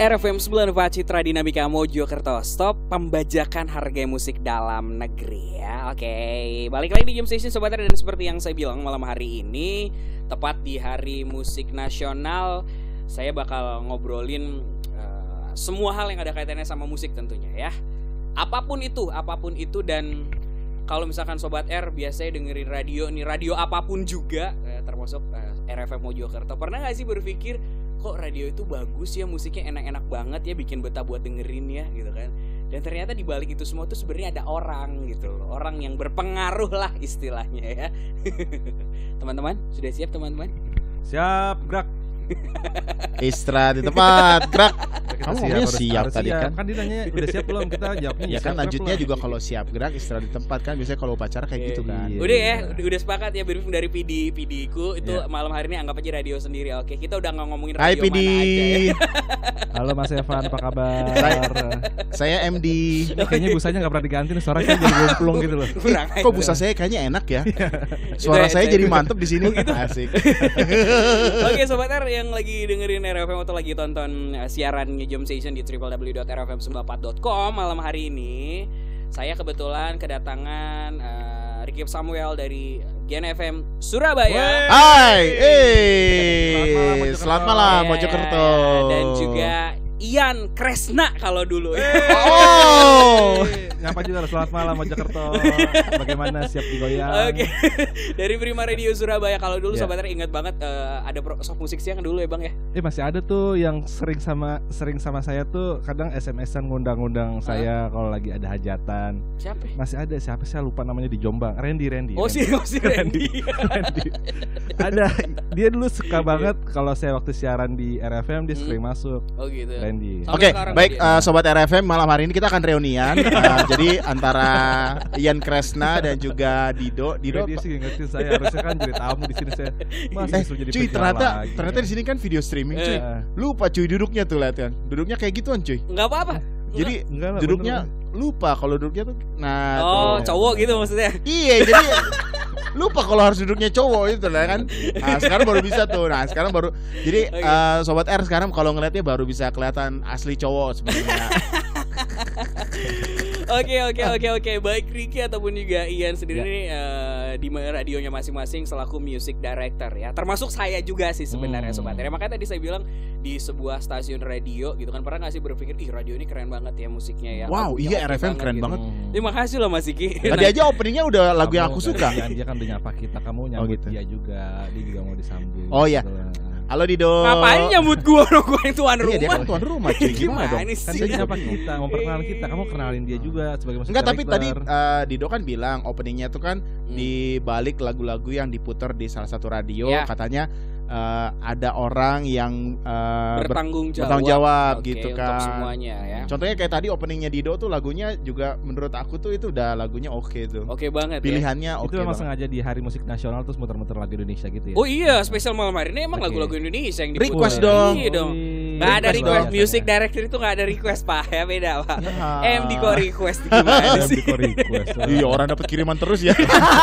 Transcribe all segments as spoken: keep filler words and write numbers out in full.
R F M sembilan puluh empat Citra Dinamika Mojokerto. Stop pembajakan harga musik dalam negeri ya. Oke, balik lagi di Jam Station Sobat R, dan seperti yang saya bilang malam hari ini, tepat di Hari Musik Nasional, saya bakal ngobrolin uh, semua hal yang ada kaitannya sama musik tentunya ya. Apapun itu, apapun itu. Dan kalau misalkan Sobat R biasanya dengerin radio nih, radio apapun juga, eh, termasuk eh, R F M Mojokerto, pernah gak sih berpikir kok radio itu bagus ya, musiknya enak-enak banget ya, bikin betah buat dengerin ya gitu kan. Dan ternyata di balik itu semua tuh sebenarnya ada orang gitu, orang yang berpengaruh lah istilahnya ya. Teman-teman, sudah siap teman-teman? Siap, gerak. Istra di tempat, gerak. Kamu ngomongnya harus, siap harus tadi siap. kan? Kan ditanya udah siap belum, kita jawabnya Ya kan siap, lanjutnya gerak juga belum. kalau siap gerak, Istra di tempat kan biasanya kalau upacara kayak Iya, gitu kan. iya. Udah ya, udah, udah sepakat ya, briefing dari P D P D-ku itu Iya. malam hari ini anggap aja radio sendiri. Oke, kita udah nggak ngomongin Hai radio P D. mana aja ya. Halo Mas Evan, apa kabar? Saya- Saya M D. Ini kayaknya busanya nggak pernah diganti nih, suaranya jadi gomplong gitu loh. Kurang Kok busa saya kayaknya enak ya? Suara Itu saya headset. jadi mantep di sini. Asik. Oke Sobat R yang lagi dengerin R F M atau lagi tonton uh, siaran Jam Station di w w w dot r f m sembilan puluh empat dot com, malam hari ini saya kebetulan kedatangan uh, Ricky Samuel dari Gen F M Surabaya. Hai, Selamat malam, eh, selamat malam Ya, Mojokerto. dan juga Ian Kresna kalau dulu. Oh, Nyapa juga, selamat malam Mojokerto. Bagaimana, siap digoyang? Oke. Dari Prima Radio Surabaya. Kalau dulu Ya. Sobat R ingat banget uh, ada pro- sok musik siang dulu ya Bang ya. Eh masih ada tuh yang sering sama sering sama saya tuh, kadang S M S-an ngundang-ngundang saya kalau lagi ada hajatan. Siapa? Masih ada, siapa sih, saya lupa namanya, di Jombang. Randy, Randy. Oh Randy. si, oh, si Randy. Randy. Ada, dia dulu suka banget kalau saya waktu siaran di R F M dia sering masuk. Oh gitu. Randy. Sampai Oke, sekarang baik dia. uh, Sobat R F M, malam hari ini kita akan reunian. Uh, jadi antara Ian Kresna dan juga Dido. Dido Dia apa? sih ngerti saya, harusnya kan jadi tamu di sini saya. Mas Eh, disuruh jadi cuy, penjual ternyata lagi. ternyata di sini kan video streaming, cuy. Eh, Lupa cuy duduknya tuh, lihat kan. Duduknya kayak gituan, cuy. Enggak apa-apa. Jadi enggak lah, duduknya bener. lupa kalau duduknya tuh. Nah, Oh, tuh. cowok gitu maksudnya. Iya, jadi lupa kalau harus duduknya cowok itu lah kan. Nah, sekarang baru bisa tuh. Nah, sekarang baru. Jadi Oke. eh, Sobat R sekarang kalau ngeliatnya baru bisa kelihatan asli cowok sebenarnya. Oke oke oke oke, baik Ricky ataupun juga Ian sendiri Ya. nih eh, di radionya masing-masing selaku music director ya. Termasuk saya juga sih sebenarnya Hmm. Sobat R. Makanya tadi saya bilang di sebuah stasiun radio gitu kan, pernah gak sih berpikir ih radio ini keren banget ya musiknya ya. Wow, lagunya iya, oke R F M keren banget. Hmm. Terima kasih loh Mas Iki. Tadi aja openingnya udah lagu yang Kamu aku kan- suka. Dia, dia kan udah nyapa kita, kamu nyambut gitu. dia juga, dia juga mau disambut. Oh, iya. Gitu lah. Halo Dido. Ngapain nyambut gua dong, gua yang tuan rumah. Iya, dia kan tuan rumah, cuy. Gimana dong? Gimana Kan sih? dia nyapa kita, mau perkenalan kita, kamu kenalin dia juga sebagai music Enggak, tapi tadi director. eh, Dido kan bilang openingnya tuh kan Hmm. di balik lagu-lagu yang diputar di salah satu radio, Ya. katanya eh, ada orang yang eh, ber- bertanggung jawab, bertanggung jawab Oke, gitu untuk kan. semuanya ya. Contohnya kayak tadi openingnya Dido tuh lagunya juga menurut aku tuh itu udah lagunya oke tuh. Oke banget ya. Pilihannya oke itu memang banget. sengaja di Hari Musik Nasional terus muter-muter lagu Indonesia gitu ya. Oh iya, spesial malam hari ini emang Oke. lagu-lagu Indonesia yang Request diputar. dong. Iya dong. Wih, Gak ada Request request, dong. music director itu gak ada request Pak, ya beda Pak. Ya. M di kok request gimana M sih? di kok request. Iya, orang dapat kiriman terus ya.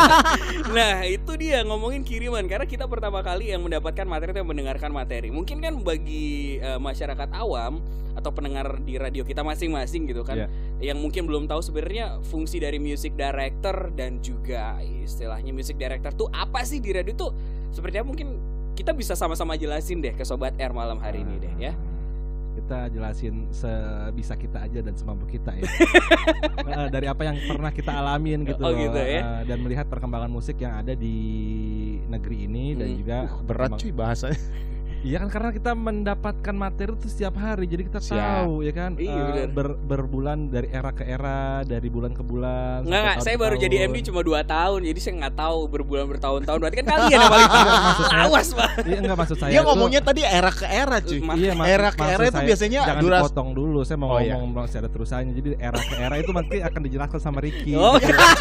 Nah itu dia ngomongin kiriman, karena kita pertama kali yang mendapatkan materi itu yang mendengarkan materi. Mungkin kan bagi eh, masyarakat awam atau pendengar di radio kita masing-masing gitu kan, Iya. yang mungkin belum tahu sebenarnya fungsi dari music director dan juga istilahnya music director tuh apa sih di radio tuh. Sepertinya mungkin kita bisa sama-sama jelasin deh ke Sobat R malam hari ini deh ya. Kita jelasin sebisa kita aja dan semampu kita ya. Eh, dari apa yang pernah kita alamin gitu, Oh, loh. gitu ya. Eh, dan melihat perkembangan musik yang ada di negeri ini dan Hmm. juga Berat perkembang- cuy bahasanya. Iya kan, karena kita mendapatkan materi itu setiap hari, jadi kita Siap. tahu ya kan. Iya, eh, benar. ber- berbulan dari era ke era, dari bulan ke bulan. Enggak, sampai enggak, tahun saya ke baru jadi tahun. M D cuma dua tahun, jadi saya nggak tahu berbulan bertahun-tahun. Berarti kan kalian yang paling awas Pak. Iya, enggak, maksud saya Dia tuh- ngomongnya tadi era ke era cuy. Ma- Iya, mak- era ke maksud era itu saya, biasanya jangan duras- dipotong dulu. Saya mau Oh, iya. ngomong secara terusannya. Jadi era ke era itu nanti akan dijelaskan sama Ricky. Oh,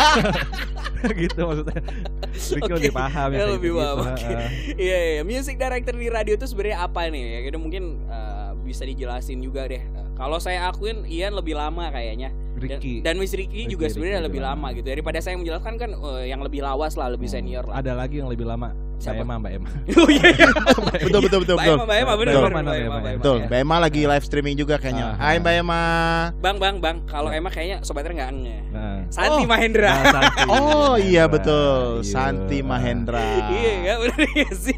gitu maksudnya. Ricky Oke. lebih paham Ya, ya, kayak lebih gitu. paham, oke. Heeh. Iya, iya, music director di radio itu sebenarnya apa nih? Ya, gitu mungkin eh, bisa dijelasin juga deh. Eh, Kalau saya akuin Ian lebih lama kayaknya. Ricky. Dan, dan Miss Ricky juga Ricky, sebenarnya Ricky lebih lebih lama lama. gitu. Daripada saya yang menjelaskan kan uh, yang lebih lawas lah, lebih senior lah. Ada lagi yang lebih lama. Siapa? Mbak Emma, Mbak Emma. Oh iya. Betul betul betul Mbak betul. Emma, Mbak Emma, bener Betul. bener, Mbak Emma, Mbak Emma, Betul, ya. Mbak Emma lagi live streaming juga kayaknya. Ah, Hai ah. Mbak Emma. Bang, bang, bang. Kalau Emma kayaknya sobatnya nggak nge. Nah. Santi Oh. Mahendra. Nah, Santi Oh iya Mahendra. betul, Iya. Santi Mahendra. Iya, ya bener ya sih.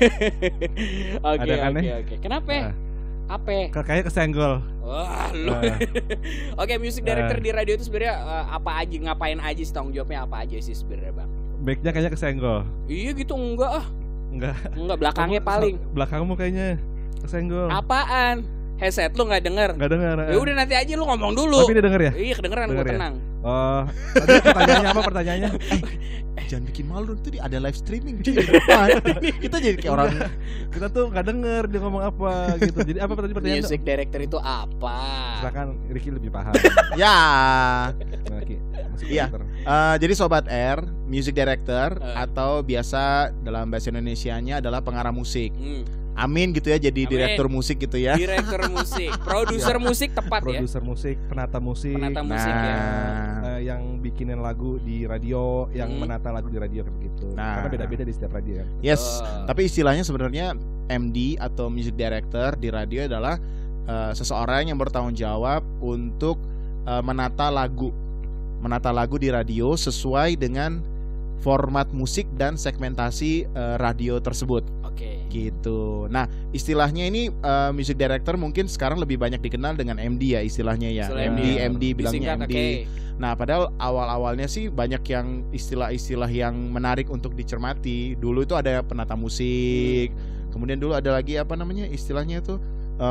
Oke, Ada kan, oke, ya? oke. Kenapa? Nah, Apa? kok kayaknya kesenggol. Wah, lu. Nah. Oke, music director Nah. di radio itu sebenarnya uh, apa aja, ngapain aja sih, tanggung jawabnya apa aja sih sebenarnya, Bang? Backnya kayaknya kesenggol. Iya gitu enggak ah. Enggak. Enggak, belakangnya Kamu- paling. Belakangmu kayaknya kesenggol. Apaan? Headset lu nggak denger? Enggak dengar. Ya udah nanti aja lu ngomong dulu. Tapi dia denger ya? Iya, kedengeran, gua Denger ya? tenang. Oh, tadi pertanyaannya apa pertanyaannya? Eh, jangan bikin malu, itu ada live streaming cuy di depan. Kita jadi kayak orang Kita tuh nggak denger dia ngomong apa gitu. Jadi apa tadi pertanyaan? Music director itu apa? Silakan Ricky lebih paham. ya. Ricky, masih Iya. komputer. Eh, jadi Sobat R, music director Eh. atau biasa dalam bahasa Indonesianya adalah pengarah musik. Hmm. Amin gitu ya, jadi Amin. direktur musik gitu ya. Direktur musik, produser musik tepat ya. Produser musik, penata musik, Penata musik ya. Nah, eh, yang bikinin lagu di radio, yang Hmm. menata lagu di radio kayak gitu. Nah. Karena beda-beda di setiap radio kan. yes. Oh. Tapi istilahnya sebenarnya M D atau music director di radio adalah eh, seseorang yang bertanggung jawab untuk eh, menata lagu, menata lagu di radio sesuai dengan format musik dan segmentasi eh, radio tersebut. Oke. Gitu. Nah, istilahnya ini uh, music director mungkin sekarang lebih banyak dikenal dengan M D ya istilahnya ya. Istilah M D, M D. M D bilangnya Disingkat, M D. oke. Nah, padahal awal-awalnya sih banyak yang istilah-istilah yang menarik untuk dicermati. Dulu itu ada penata musik. Kemudian dulu ada lagi apa namanya istilahnya itu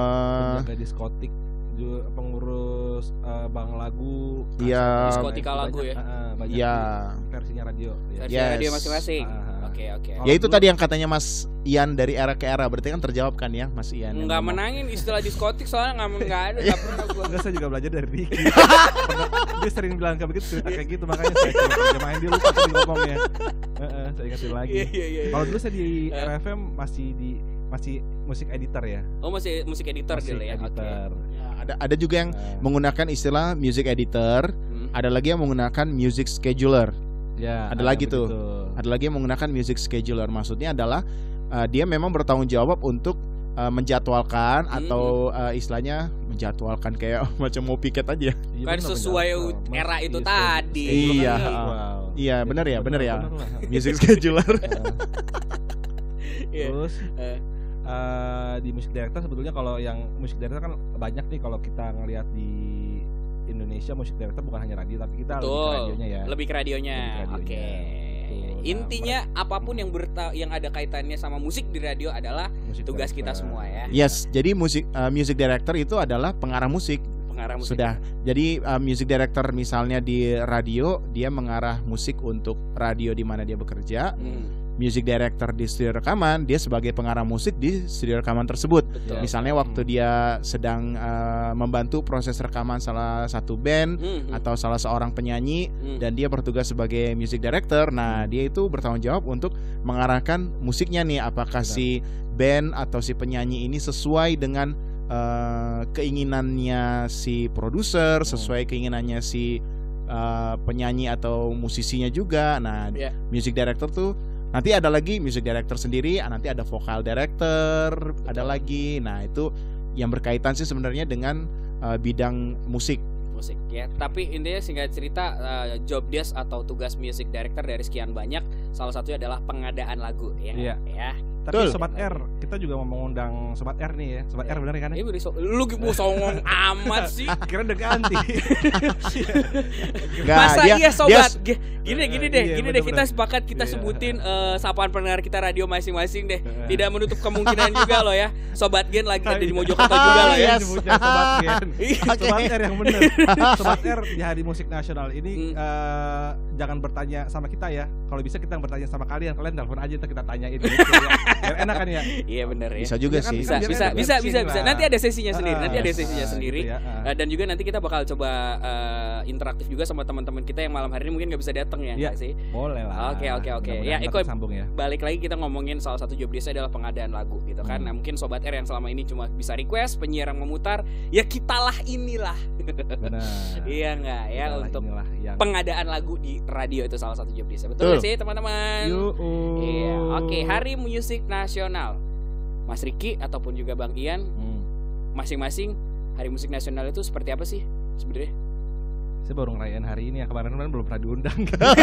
uh, Penjaga diskotik, ju- pengurus eh, bank lagu. Iya. Diskotika lagu ya? Banyak, eh, banyak ya. di versinya radio. Ya. Versi Yes. radio masing-masing. Ah, ah. Oke, oke. Kalau Ya itu dulu- tadi yang katanya Mas Ian dari era ke era. Berarti kan terjawab kan ya Mas Ian. yang Enggak ngomong. menangin istilah diskotik soalnya enggak enggak ada, enggak pernah gua. Enggak, saya juga belajar dari Ricky. Pernah- dia sering bilang kayak begitu, cerita kayak gitu, makanya saya coba terjemahin dia lupa tadi ngomongnya. Heeh, saya ingetin lagi. Iya, iya, iya. Kalau dulu saya di Eh. R F M masih di masih musik editor ya. Oh, masih musik editor Musik dulu ya. Oke. editor. Ya, ada ada juga yang Eh, menggunakan istilah music editor, Hmm. ada lagi yang menggunakan music scheduler. ya, ada lagi tuh. begitu. Ada lagi yang menggunakan music scheduler. Maksudnya adalah uh, dia memang bertanggung jawab untuk uh, menjadwalkan Hmm. atau uh, istilahnya menjadwalkan kayak macam mau piket aja. Iya, Kan bener, sesuai bener. u- Mas- era itu iya, tadi. schedule Iya. kan jadwal. Iya, bener ya, bener ya. bener lah. Music scheduler. Iya. Terus Eh. eh, di musik director sebetulnya kalau yang musik director kan banyak nih kalau kita ngelihat di Indonesia musik director bukan hanya radio tapi kita lebih ke Betul. radionya ya. Lebih ke radionya. Lebih ke radionya. Oke. Betul. Nah, Intinya apapun yang berta yang ada kaitannya sama musik di radio adalah Musik tugas kita director. semua ya. Yes, jadi musik uh, music director itu adalah pengarah musik. Pengarah musik. Sudah. Jadi uh, music director misalnya di radio, dia mengarah musik untuk radio di mana dia bekerja. Hmm, Music director di studio rekaman, dia sebagai pengarah musik di studio rekaman tersebut. betul. Misalnya waktu dia sedang uh, membantu proses rekaman salah satu band Hmm, hmm, atau salah seorang penyanyi hmm. dan dia bertugas sebagai music director. Nah, dia itu bertanggung jawab untuk mengarahkan musiknya nih, apakah Benar. si band atau si penyanyi ini sesuai dengan uh, keinginannya si produser, Hmm. sesuai keinginannya si uh, penyanyi atau musisinya juga. Nah, Ya. music director tuh nanti ada lagi music director sendiri, ah, nanti ada vocal director, ada lagi. Nah, itu yang berkaitan sih sebenarnya dengan uh, bidang musik. musik ya. Tapi intinya singkat cerita uh, job desk atau tugas music director dari sekian banyak salah satunya adalah pengadaan lagu ya. Iya. Ya. Tapi Betul. Sobat R, kita juga mau mengundang Sobat R nih ya. Sobat R bener kan Ini ya? beri so- lu gitu songong amat sih. Kira udah ganti. Nggak, Masa dia- iya sobat? dia- G- Gini gini Eh, deh, iya, gini deh kita bener-bener. sepakat kita Iya. sebutin eh, sapaan pendengar kita radio masing-masing deh. Eh. Tidak menutup kemungkinan juga loh ya. Sobat Gen lagi ada di Iya. Mojokerto juga loh ya. Yes. Nyebutnya Sobat Gen. Iya. Oke. Sobat R yang bener. Sobat R di Hari Musik Nasional ini Hmm. eh, jangan bertanya sama kita ya. Kalau bisa kita yang bertanya sama kalian. Kalian telepon aja ntar kita tanyain gitu ya. Biar enak kan ya. Iya bener ya. Bisa juga Iya kan, sih. Bisa biar bisa enak, bisa biar bisa sharing bisa. lah. Nanti ada sesinya sendiri. Nanti ada Ah, sesinya ah, sendiri. gitu ya, ah. Eh, dan juga nanti kita bakal coba eh, interaktif juga sama teman-teman kita yang malam hari ini mungkin nggak bisa datang ya, Iya. nggak sih. Boleh lah. Oke, oke, oke. Mudah-mudahan Ya, dapat Iko- sambung ya. Balik lagi kita ngomongin salah satu job desk adalah pengadaan lagu gitu kan. Hmm. Nah, mungkin sobat R yang selama ini cuma bisa request, penyiar yang memutar, ya kitalah inilah. Benar. Iya enggak ya Inilah- untuk inilah yang pengadaan lagu di radio itu salah satu job desk. Betul Betul. nggak sih teman-teman? Yuk. Iya, oke, Hari Musik Nasional. Mas Riki ataupun juga Bang Ian, Hmm. masing-masing Hari Musik Nasional itu seperti apa sih sebenarnya? Saya baru ngerayain hari ini ya, kemarin-kemarin belum pernah diundang.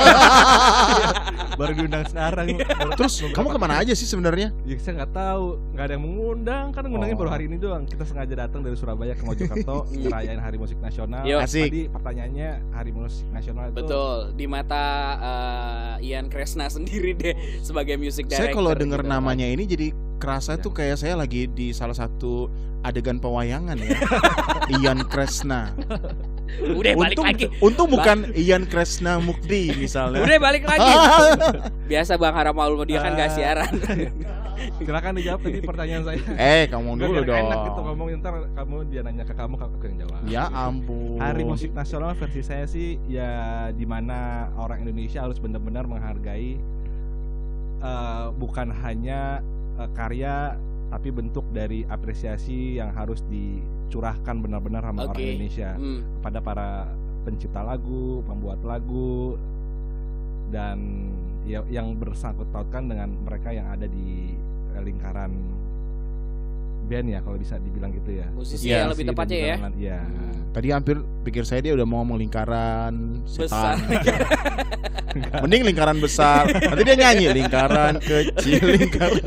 Baru diundang sekarang. Terus kamu kemana aja sih sebenarnya? Ya saya nggak tahu, nggak ada yang mengundang, kan ngundangin Oh. baru hari ini doang. Kita sengaja datang dari Surabaya ke Mojokerto ngerayain Hari Musik Nasional. Yo. Asik. Tadi pertanyaannya Hari Musik Nasional itu Betul, di mata eh, Ian Kresna sendiri deh sebagai music director. Saya kalau denger gitu. namanya ini jadi kerasa Ya. tuh kayak saya lagi di salah satu adegan pewayangan ya. Ian Kresna. Udah balik Untung, lagi. untung bukan Ian Kresna Mukdi misalnya. Udah balik lagi. Biasa Bang Haramaul dia kan gak Ah. siaran. Silakan dijawab tadi pertanyaan saya. Eh, kamu dulu Biar dong. enak gitu ngomong, ntar kamu dia nanya ke kamu, aku yang jawab. Ya ampun. Hari Musik Nasional versi saya sih ya dimana orang Indonesia harus benar-benar menghargai eh, bukan hanya eh, karya tapi bentuk dari apresiasi yang harus dicurahkan benar-benar sama orang Oke. Indonesia Hmm. kepada para pencipta lagu, pembuat lagu, dan ya, yang bersangkut pautkan dengan mereka yang ada di eh, lingkaran band ya, kalau bisa dibilang gitu ya. Musisi ya, ya, lebih Musisi dan tepatnya ya. lingkaran- Iya. Tadi hampir pikir saya dia udah mau ngomong lingkaran Besar. setan. Mending lingkaran besar. Nanti dia nyanyi lingkaran kecil, lingkaran.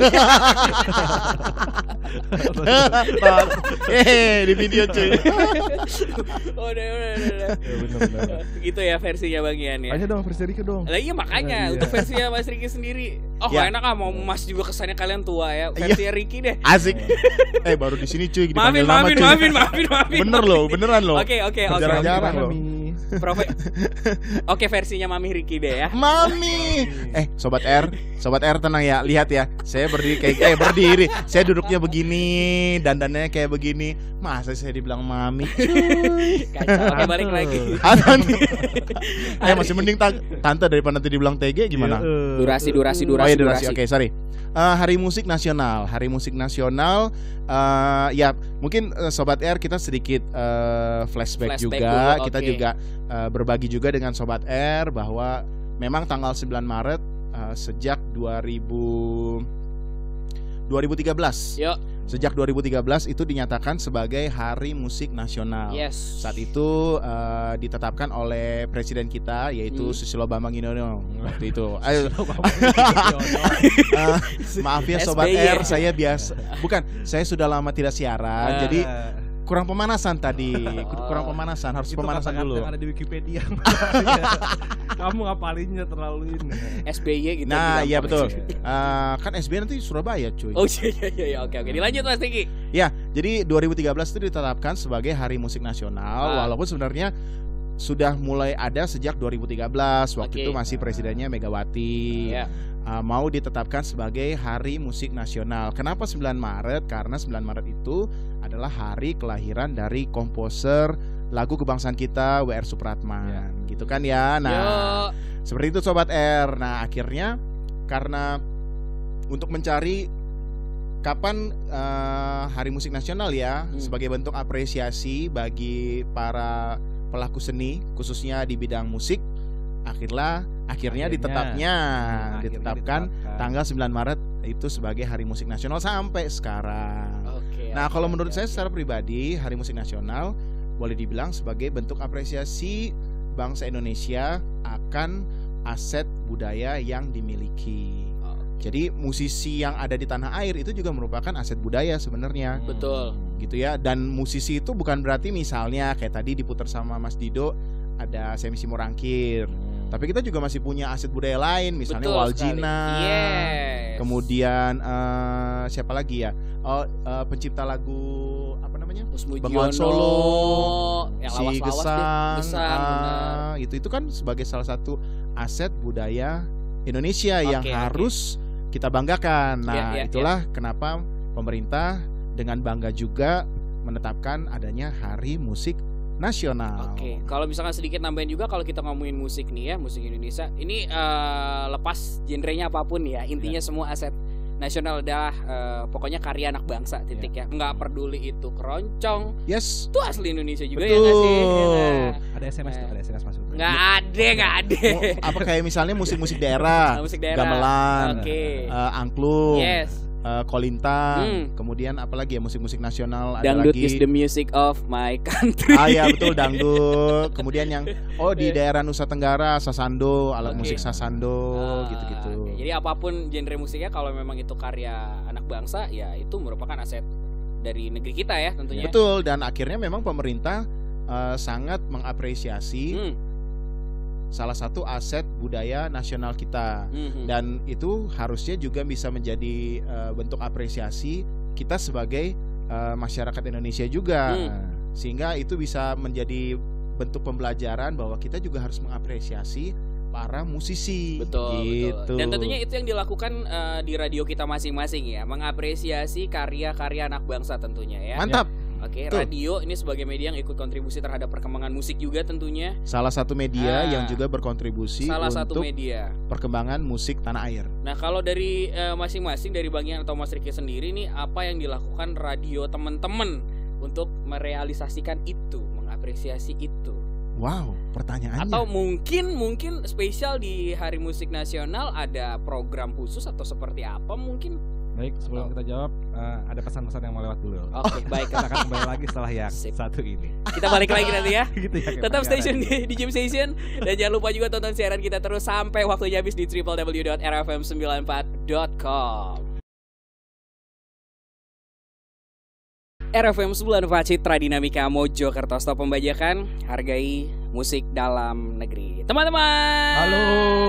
Eh, di video cuy. Oh, udah, udah, udah, udah. Ya, bener-bener. Gitu ya versinya Bang Ian ya. Tanya dong versi Rika dong. Lah iya makanya Iya. untuk versinya Mas Riki sendiri. Oh Ya. enak ah mau Mas juga kesannya kalian tua ya. Versinya Riki deh. Asik. Eh, baru di sini cuy Maafin, dipanggil nama maafin, cuy. maafin, maafin, maafin. Bener loh, beneran loh. Oke, oke, oke. Jarang-jarang Gimana, loh. Mi? Profe- Oke versinya Mami Riki deh ya. Mami. Eh, sobat R, sobat R tenang ya. Lihat ya, saya berdiri kayak eh berdiri. Saya duduknya begini, dandannya kayak begini. Masa saya dibilang mami? Kacau. Oke balik lagi. Ada nih. Eh, masih mending ta- tante daripada nanti dibilang T G gimana? Iya, eh. Durasi, durasi, Oh durasi, ya durasi. durasi. Oke, sorry. Eh, Hari Musik Nasional. Hari Musik Nasional. eh, ya mungkin eh, sobat R kita sedikit eh, flashback, Flashback juga. dulu, Kita oke. juga eh, berbagi juga dengan sobat R bahwa memang tanggal sembilan Maret eh, sejak dua ribu dua ribu tiga belas. Yuk. Sejak dua ribu tiga belas itu dinyatakan sebagai Hari Musik Nasional. Yes. Saat itu uh, ditetapkan oleh presiden kita yaitu Hmm. Susilo Bambang Yudhoyono waktu itu. Ayo, Oh, uh, maaf ya sobat S B Y. R, saya biasa bukan, saya sudah lama tidak siaran, Ah. jadi kurang pemanasan tadi, kurang Oh. pemanasan, harus itu pemanasan kata-kata dulu. yang ada di Wikipedia. Kamu ngapalinnya terlalu ini. S B Y gitu. Nah, bilang iya kok. betul. Uh, kan S B Y nanti Surabaya, cuy. Oh iya iya iya oke oke dilanjut Mas Riki. Ya, jadi dua ribu tiga belas itu ditetapkan sebagai Hari Musik Nasional, Ah. walaupun sebenarnya sudah mulai ada sejak dua ribu tiga belas. Waktu Oke. itu masih presidennya Megawati. Ya. Uh, mau ditetapkan sebagai Hari Musik Nasional. Kenapa sembilan Maret? Karena sembilan Maret itu adalah hari kelahiran dari komposer lagu kebangsaan kita W R Supratman. Gitu kan ya. Nah, Yuk. seperti itu sobat R. Nah, akhirnya karena untuk mencari kapan eh, Hari Musik Nasional ya, Hmm. sebagai bentuk apresiasi bagi para pelaku seni khususnya di bidang musik, akhirnya akhirnya, Akhirnya. ditetapnya Akhirnya ditetapkan tanggal sembilan Maret itu sebagai Hari Musik Nasional sampai sekarang. Oke. Nah, oke, kalau oke, menurut saya oke. secara pribadi, Hari Musik Nasional boleh dibilang sebagai bentuk apresiasi bangsa Indonesia akan aset budaya yang dimiliki. Oke. Jadi musisi yang ada di tanah air itu juga merupakan aset budaya sebenarnya, Betul. gitu ya. Dan musisi itu bukan berarti misalnya kayak tadi diputar sama Mas Dido ada Semi Simorangkir. Tapi kita juga masih punya aset budaya lain, misalnya Betul Waljina. sekali. Yes. Kemudian eh, siapa lagi ya? Oh, eh, pencipta lagu apa namanya? Bengawan Usmujiono, Solo, yang si lawas-lawas tuh, Gesang, Gesang, benar. ah, itu itu kan sebagai salah satu aset budaya Indonesia yang Oke, oke. harus kita banggakan. Nah, Ya, ya, itulah kenapa pemerintah dengan bangga juga menetapkan adanya Hari Musik Nasional. Oke, kalau misalkan sedikit nambahin juga kalau kita ngomongin musik nih ya, musik Indonesia, ini eh, lepas genrenya apapun ya, intinya semua aset nasional adalah uh, pokoknya karya anak bangsa titik ya. Nggak peduli itu keroncong. Yes. Itu asli Indonesia juga Betul. ya nggak sih? Nah, Ada S M S tuh, ada S M S masuk. nggak ada, nggak ada. Mau- apa kayak misalnya musik-musik daerah, Musik daerah. gamelan, Oke. eh, angklung, Yes. eh, kolintang, Hmm. kemudian apalagi ya musik-musik nasional ada Dangdut lagi. is the music of my country. Ah ya betul, dangdut. Kemudian yang oh di daerah Nusa Tenggara sasando, alat Oke. musik sasando Ah, gitu-gitu. oke. Jadi apapun genre musiknya kalau memang itu karya anak bangsa ya itu merupakan aset dari negeri kita ya tentunya. Betul, dan akhirnya memang pemerintah eh, sangat mengapresiasi Hmm. salah satu aset budaya nasional kita. Mhm. Dan itu harusnya juga bisa menjadi eh, bentuk apresiasi kita sebagai eh, masyarakat Indonesia juga. Hmm. Sehingga itu bisa menjadi bentuk pembelajaran bahwa kita juga harus mengapresiasi para musisi. Betul, gitu. betul. Dan tentunya itu yang dilakukan eh, di radio kita masing-masing ya, mengapresiasi karya-karya anak bangsa tentunya ya. Mantap. Oke, Tuh. radio ini sebagai media yang ikut kontribusi terhadap perkembangan musik juga tentunya. Salah satu media Ah. yang juga berkontribusi Salah satu untuk media. perkembangan musik tanah air. Nah, kalau dari eh, masing-masing dari Bang Ian atau Mas Riki sendiri nih, apa yang dilakukan radio teman-teman untuk merealisasikan itu, mengapresiasi itu? Wow, pertanyaannya. Atau mungkin mungkin spesial di Hari Musik Nasional ada program khusus atau seperti apa mungkin? Baik, sebelum kita jawab, eh, ada pesan-pesan yang mau lewat dulu. Oke, baik. Kita akan kembali lagi setelah yang Sip. satu ini. Kita balik lagi nanti ya. Gitu ya, kayak Tetap penyiaran. station di, di Jam Station. Dan jangan lupa juga tonton siaran kita terus sampai waktunya habis di w w w dot r f m sembilan empat dot com. R F M sembilan puluh empat Citra Dinamika Mojokerto, stop pembajakan, hargai musik dalam negeri. Teman-teman. Halo.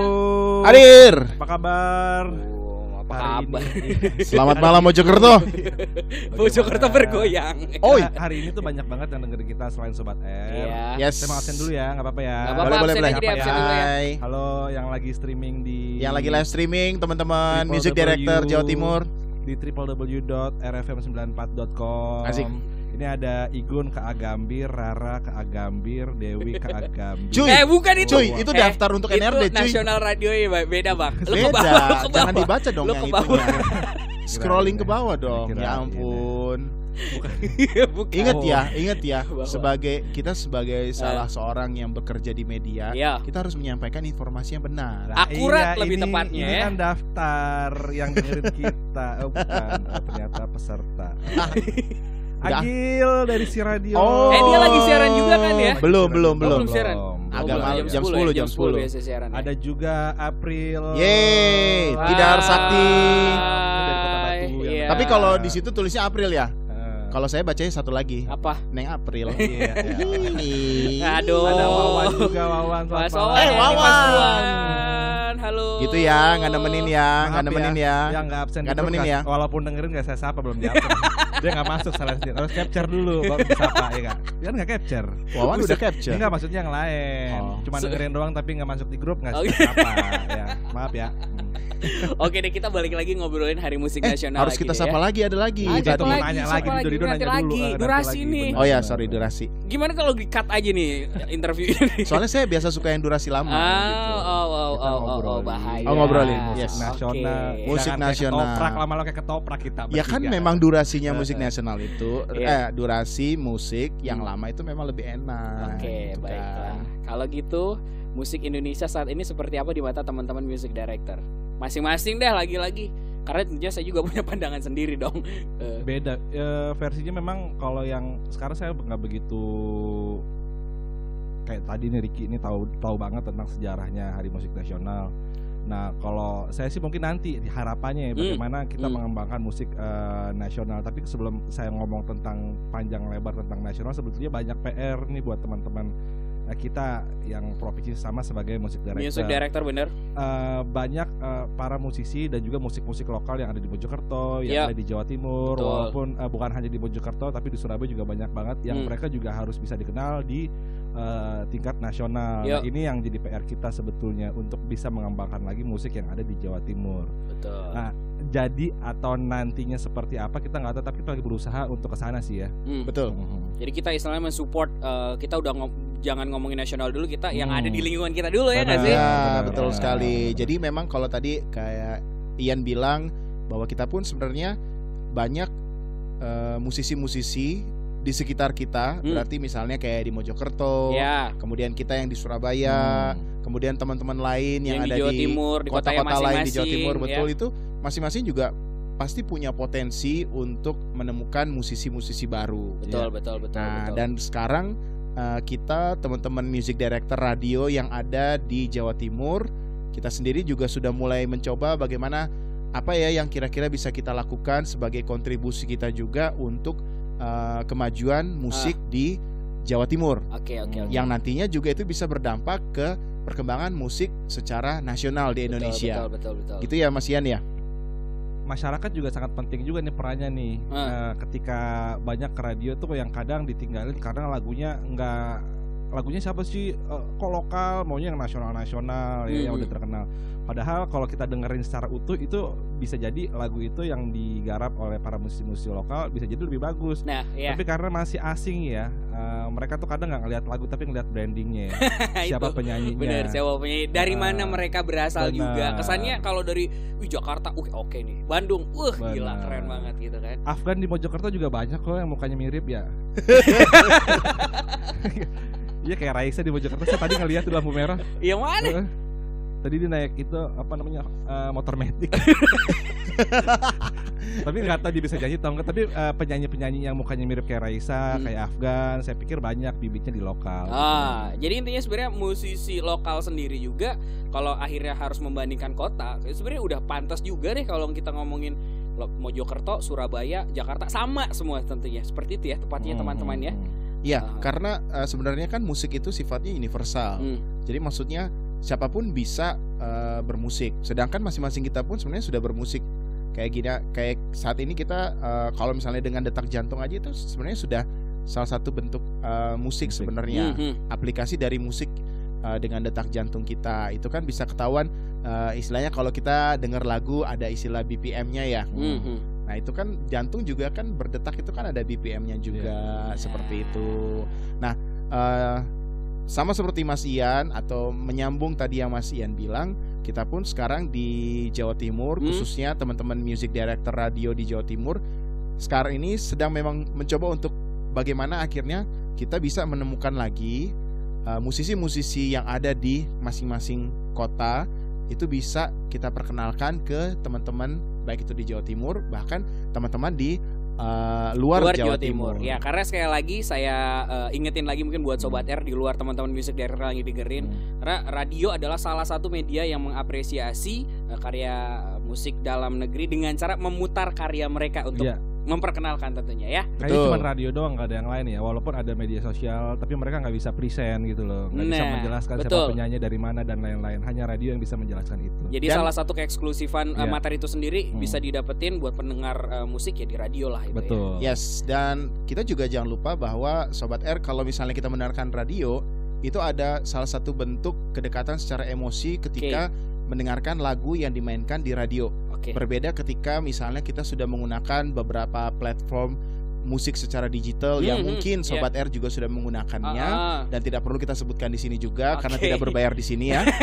Hadir. Apa kabar? Oh, apa Hari kabar? ini- Selamat malam Mojokerto. Mojokerto bergoyang. Oh, Nah, hari ini tuh banyak banget yang dengerin kita selain Sobat R. Iya. yes. Saya mau absen dulu ya, nggak apa-apa ya. Nggak apa-apa, Boleh, boleh, absen boleh. aja deh, absen Apa dulu ya. Hai. Halo yang lagi streaming di Yang lagi live streaming teman-teman, Triple Music W Director Jawa Timur. di w w w dot r f m sembilan empat dot com. Asik. Ini ada Igun K A Gambir, Rara K A Gambir, Dewi K A Gambir. Cuy, Eh bukan itu. Cuy, itu Eh, daftar untuk N R D, itu cuy. National Radio ya, beda bang. Lu ke Beda, bawah, lu ke bawah. jangan dibaca dong Lu yang ke bawah. itunya. Scrolling ke bawah dong. Kirain Ya ya. ampun. Bukan. Ingat Oh. ya, ingat ya. Bawah. Sebagai kita sebagai salah seorang yang bekerja di media, Iya. kita harus menyampaikan informasi yang benar. Nah, Akurat lebih ini, tepatnya ini ya. kan daftar yang dengerin kita. Oh bukan, oh, ternyata peserta. Udah. Agil dari si radio. Oh. Eh, dia lagi siaran juga kan ya? Belum, belum, Oh, belum. belum siaran. Agak Oh, malam, jam ya, sepuluh, jam sepuluh. biasa siaran ya. Ada juga April. Yeay, Hai. Tidar Sakti. Dari Kota Batu yang- Iya. Tapi kalau di situ tulisnya April ya. Eh, Kalau saya bacanya satu lagi, apa? Neng April. iya, iya. Ini. Aduh. Ada Wawan juga, Wawan. selamat Mas malam. Wawan, Eh, ini Wawan. Mas Wawan. Halo. Gitu ya, nggak nemenin ya, Maaf nggak nemenin ya. Yang nggak absen Nggak di grup nemenin nggak- ya. Walaupun dengerin nggak saya sapa belum diabsen. Dia nggak masuk salah sendiri. Harus capture dulu baru disapa ya nggak? Dia kan nggak capture. Wawan udah capture. Enggak, maksudnya yang lain. Oh. Cuma Se- dengerin doang tapi nggak masuk di grup nggak Oke. sapa. Ya, maaf ya. Oke deh, kita balik lagi ngobrolin Hari Musik Eh, Nasional harus lagi kita deh sapa ya. lagi, ada lagi. Ah, Jadi satu mau lagi, nanya siapa lagi, lagi? Dido Nanti nanya lagi. dulu. eh, nanti Durasi lagi, nih. bener. Oh ya, sorry durasi. Gimana kalau di-cut aja nih interview ini? Soalnya saya biasa suka yang durasi lama Ah, gitu. oh, oh, oh, Kita oh, oh, oh, ngobrolin. bahaya. Oh, ngobrolin, Musik yes. nasional. Oke. Musik Jangan kayak nasional. Ketoprak lama-lama kayak ketoprak kita. Ya kan bertiga. memang durasinya Eh, musik eh. nasional itu Iya. eh durasi musik yang Hmm. lama itu memang lebih enak. Oke, gitu baiklah. kan. Kalau gitu, musik Indonesia saat ini seperti apa di mata teman-teman music director? Masing-masing deh lagi-lagi. Karena tentunya saya juga punya pandangan sendiri dong. Eh, Beda eh, versinya memang kalau yang sekarang saya nggak begitu kayak tadi nih Ricky ini tahu tahu banget tentang sejarahnya Hari Musik Nasional. Nah kalau saya sih mungkin nanti harapannya ya Hmm. bagaimana kita Hmm. mengembangkan musik eh, nasional. Tapi sebelum saya ngomong tentang panjang lebar tentang nasional, sebetulnya banyak P R nih buat teman-teman eh, kita yang provinsi sama sebagai musik director. music director bener? Eh, banyak eh, para musisi dan juga musik-musik lokal yang ada di Mojokerto, yang Iya. ada di Jawa Timur, Betul. walaupun eh, bukan hanya di Mojokerto tapi di Surabaya juga banyak banget yang Hmm. mereka juga harus bisa dikenal di eh, tingkat nasional. Iya. Nah, ini yang jadi P R kita sebetulnya untuk bisa mengembangkan lagi musik yang ada di Jawa Timur. Betul. Nah, jadi atau nantinya seperti apa kita nggak tahu, tapi kita lagi berusaha untuk ke sana sih ya. Hmm. Betul. Mhm. Jadi kita istilahnya mensupport, eh, kita udah ngom- jangan ngomongin nasional dulu, kita yang Hmm. ada di lingkungan kita dulu ya nggak Benar. sih? Ya, benar, betul benar, sekali. benar. Jadi memang kalau tadi kayak Ian bilang bahwa kita pun sebenarnya banyak uh, musisi-musisi di sekitar kita, Hmm. berarti misalnya kayak di Mojokerto, Ya, kemudian kita yang di Surabaya, Hmm. kemudian teman-teman lain yang, yang di ada Jawa di Timur, di kotanya kota-kota lain di Jawa masing-masing, Timur, betul ya. itu masing-masing juga pasti punya potensi untuk menemukan musisi-musisi baru. Betul, ya. betul, betul, Nah, betul. dan sekarang uh, kita teman-teman music director radio yang ada di Jawa Timur, kita sendiri juga sudah mulai mencoba bagaimana apa ya yang kira-kira bisa kita lakukan sebagai kontribusi kita juga untuk uh, kemajuan musik di Jawa Timur. Oke, oke, oke. Yang nantinya juga itu bisa berdampak ke perkembangan musik secara nasional di Betul, Indonesia. Betul, betul, betul. Gitu ya Mas Ian ya? Masyarakat juga sangat penting juga nih perannya nih. Hmm. Eh, ketika banyak ke radio tuh yang kadang ditinggalin karena lagunya enggak, lagunya siapa sih, Eh, kok lokal, maunya yang nasional-nasional ya, yang Hmm. udah terkenal. Padahal kalau kita dengerin secara utuh itu bisa jadi lagu itu yang digarap oleh para musisi-musisi lokal bisa jadi lebih bagus. Nah, ya. Tapi karena masih asing ya, eh, mereka tuh kadang nggak ngelihat lagu tapi ngelihat brandingnya ya. Siapa Itu. penyanyinya. Bener, siapa penyanyi, dari Ah, mana mereka berasal benar. juga. Kesannya kalau dari wih Jakarta, wih oke nih. Bandung, wah gila Benar. keren banget gitu kan. Afgan di Mojokerto juga banyak kok yang mukanya mirip ya. Iya kayak Raisa di Mojokerto, saya tadi ngeliat di lampu merah. Yang mana? Eh, Tadi dia naik itu apa namanya, eh, motor metik. Tapi nggak tahu dia bisa nyanyi atau enggak. Tapi eh, penyanyi-penyanyi yang mukanya mirip kayak Raisa, Hmm. kayak Afgan, saya pikir banyak bibitnya di lokal. Ah, jadi intinya sebenarnya musisi lokal sendiri juga kalau akhirnya harus membandingkan kota, sebenarnya udah pantas juga deh kalau kita ngomongin lo- Mojokerto, Surabaya, Jakarta sama semua tentunya. Seperti itu ya tepatnya Hmm, teman-teman ya. hmm, hmm. Iya, Ah. karena uh, sebenarnya kan musik itu sifatnya universal. Hmm. Jadi maksudnya siapapun bisa uh, bermusik. Sedangkan masing-masing kita pun sebenarnya sudah bermusik. Kayak gini, kayak saat ini kita uh, kalau misalnya dengan detak jantung aja itu sebenarnya sudah salah satu bentuk uh, musik Musik. sebenarnya. Mhm. Aplikasi dari musik uh, dengan detak jantung kita itu kan bisa ketahuan uh, istilahnya kalau kita dengar lagu ada istilah B P M-nya ya. Mhm. Nah itu kan jantung juga kan berdetak itu kan ada B P M-nya juga seperti itu. Nah eh, sama seperti Mas Ian atau menyambung tadi yang Mas Ian bilang, kita pun sekarang di Jawa Timur Hmm. khususnya teman-teman music director radio di Jawa Timur sekarang ini sedang memang mencoba untuk bagaimana akhirnya kita bisa menemukan lagi eh, musisi-musisi yang ada di masing-masing kota itu bisa kita perkenalkan ke teman-teman baik itu di Jawa Timur bahkan teman-teman di uh, luar, luar Jawa, Jawa Timur. Ya, karena sekali lagi saya eh, ingetin lagi mungkin buat Sobat R di luar teman-teman music director yang lagi dengerin, karena radio adalah salah satu media yang mengapresiasi eh, karya musik dalam negeri dengan cara memutar karya mereka untuk Iya. memperkenalkan tentunya ya. Kayaknya Betul. cuma radio doang, nggak ada yang lain ya. Walaupun ada media sosial, tapi mereka nggak bisa present gitu loh, nggak bisa Nah, menjelaskan betul. siapa penyanyi dari mana dan lain-lain. Hanya radio yang bisa menjelaskan itu. Jadi Dan- salah satu keeksklusifan eh, Iya. materi itu sendiri Hmm. bisa didapetin buat pendengar eh, musik ya di radio lah itu ya. Betul. Yes, dan kita juga jangan lupa bahwa Sobat R kalau misalnya kita mendengarkan radio itu ada salah satu bentuk kedekatan secara emosi ketika mendengarkan lagu yang dimainkan di radio. Oke. Berbeda ketika misalnya kita sudah menggunakan beberapa platform musik secara digital yang Hmm, mungkin hmm, Sobat R juga sudah menggunakannya Ah, ah. dan tidak perlu kita sebutkan di sini juga karena Oke. tidak berbayar di sini ya.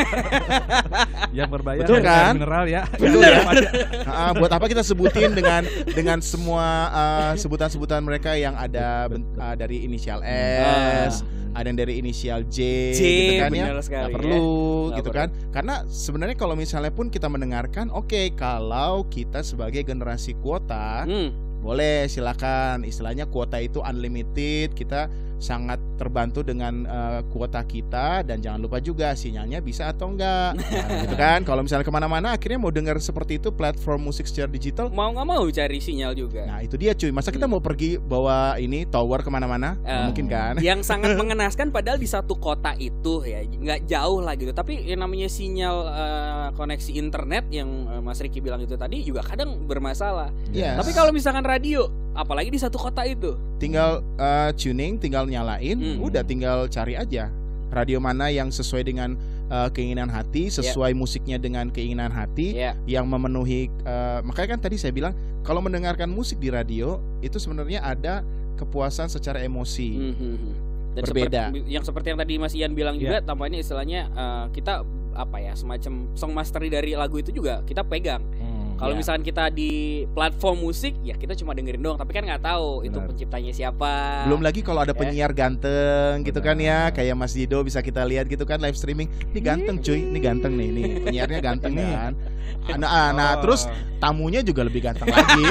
Yang berbayar Betul air kan? mineral ya. Betul Yang ya? ada. Ah, buat apa kita sebutin dengan dengan semua ah, sebutan-sebutan mereka yang ada ben- ah, dari inisial S, ada yang dari inisial J, J, gitu kan ya. benar sekali Nggak ya. perlu Nggak gitu perlu. kan. Karena sebenarnya kalau misalnya pun kita mendengarkan, oke kalau kita sebagai generasi kuota Hmm. boleh silakan, istilahnya kuota itu unlimited, kita sangat terbantu dengan eh, kuota kita dan jangan lupa juga sinyalnya bisa atau enggak gitu kan. Kalau misalnya kemana-mana akhirnya mau dengar seperti itu platform musik secara digital, Mau nggak mau cari sinyal juga. nah itu dia cuy, masa kita Hmm. mau pergi bawa ini tower kemana-mana? Nggak Eh, mungkin kan. Yang sangat mengenaskan padahal di satu kota itu ya nggak jauh lah gitu. Tapi yang namanya sinyal eh, koneksi internet yang eh, Mas Riki bilang itu tadi juga kadang bermasalah. Yes. Tapi kalau misalkan radio, apalagi di satu kota itu, Tinggal eh, tuning, tinggal nyalain, Hmm. udah tinggal cari aja radio mana yang sesuai dengan eh, keinginan hati, sesuai musiknya dengan keinginan hati, ya. yang memenuhi. eh, makanya kan tadi saya bilang kalau mendengarkan musik di radio itu sebenarnya ada kepuasan secara emosi. Hmm, hmm, hmm. Dan Berbeda. seperti, yang seperti yang tadi Mas Ian bilang juga, tampaknya istilahnya eh, kita apa ya semacam song mastery dari lagu itu juga kita pegang. Hmm. Kalau Ya. misalkan kita di platform musik, ya kita cuma dengerin doang, tapi kan nggak tahu itu Benar. penciptanya siapa. Belum lagi kalau ada Ya. penyiar ganteng gitu kan ya, Benar. kayak Mas Dido bisa kita lihat gitu kan live streaming. Ini ganteng cuy, ini ganteng nih, nih penyiarnya ganteng Ini. kan. Nah, nah Oh, terus tamunya juga lebih ganteng lagi.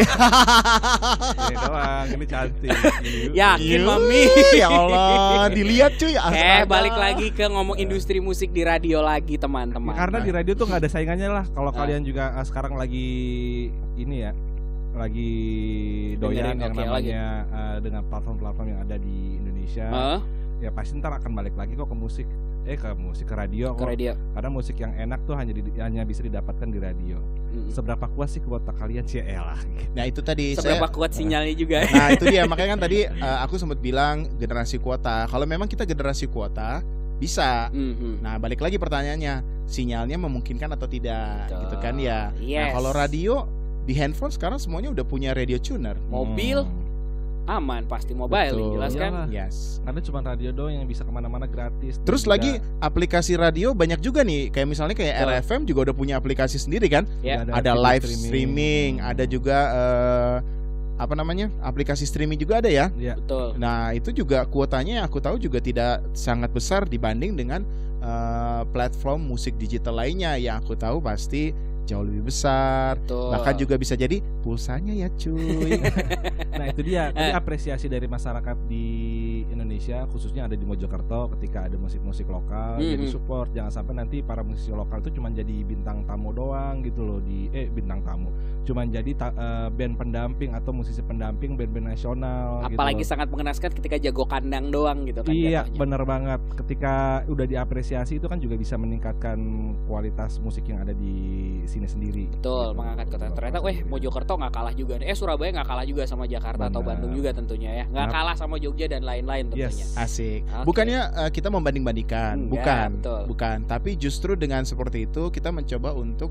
ini doang, ini cantik. Yakin, Yuh, Mami? Ya Allah, dilihat cuy. Eh, astaga. balik lagi ke ngomong industri musik di radio lagi, teman-teman. Karena di radio tuh nggak ada saingannya lah. Kalau Ah. kalian juga uh, sekarang lagi ini ya, lagi doyan Dengerin, yang oke, namanya uh, dengan platform-platform yang ada di Indonesia, Heeh, ya pasti ntar akan balik lagi kok ke musik, eh ke musik ke radio ke kok. radio. Karena musik yang enak tuh hanya di, hanya bisa didapatkan di radio. Mm. Seberapa kuat sih kuota kalian sih elah? Nah itu tadi Seberapa saya. kuat sinyalnya juga. Nah itu dia makanya kan tadi uh, aku sempat bilang generasi kuota. Kalau memang kita generasi kuota bisa. Mhm. Nah balik lagi pertanyaannya, sinyalnya memungkinkan atau tidak, Betul. gitu kan ya. Nah Yes. kalau radio di handphone sekarang semuanya udah punya radio tuner. Mobil Hmm. aman pasti mobile, Betul. jelas kan? Iyalah. Yes. Karena cuma radio doang yang bisa kemana-mana gratis. Dan Terus juga- lagi aplikasi radio banyak juga nih, kayak misalnya kayak Betul. R F M juga udah punya aplikasi sendiri kan. Ya. juga Ada video live streaming, ada juga eh, apa namanya aplikasi streaming juga ada ya. Ya. Betul. Nah itu juga kuotanya aku tahu juga tidak sangat besar dibanding dengan eh, platform musik digital lainnya yang aku tahu pasti jauh lebih besar. Betul. Bahkan juga bisa jadi pulsanya ya cuy. Nah itu dia, Eh. tadi apresiasi dari masyarakat di Indonesia, khususnya ada di Mojokerto, ketika ada musik-musik lokal, Mhm. jadi support. Jangan sampai nanti para musisi lokal itu cuma jadi bintang tamu doang gitu loh di eh bintang tamu, cuma jadi ta- eh, band pendamping atau musisi pendamping band-band nasional. Apalagi gitu loh. sangat mengenaskan ketika jago kandang doang gitu kan. Iya jatuhnya. bener banget. Ketika udah diapresiasi itu kan juga bisa meningkatkan kualitas musik yang ada di sini sendiri. Betul, Gitu. mengangkat kota. Ternyata, weh, Mojokerto nggak kalah juga. Eh, Surabaya nggak kalah juga sama Jakarta atau Benar. Bandung juga tentunya ya. Nggak Nah. kalah sama Jogja dan lain-lain tentunya. Yes. Asik. Oke. Bukannya eh, kita membanding-bandingkan, Enggak, bukan, betul. bukan. Tapi justru dengan seperti itu kita mencoba untuk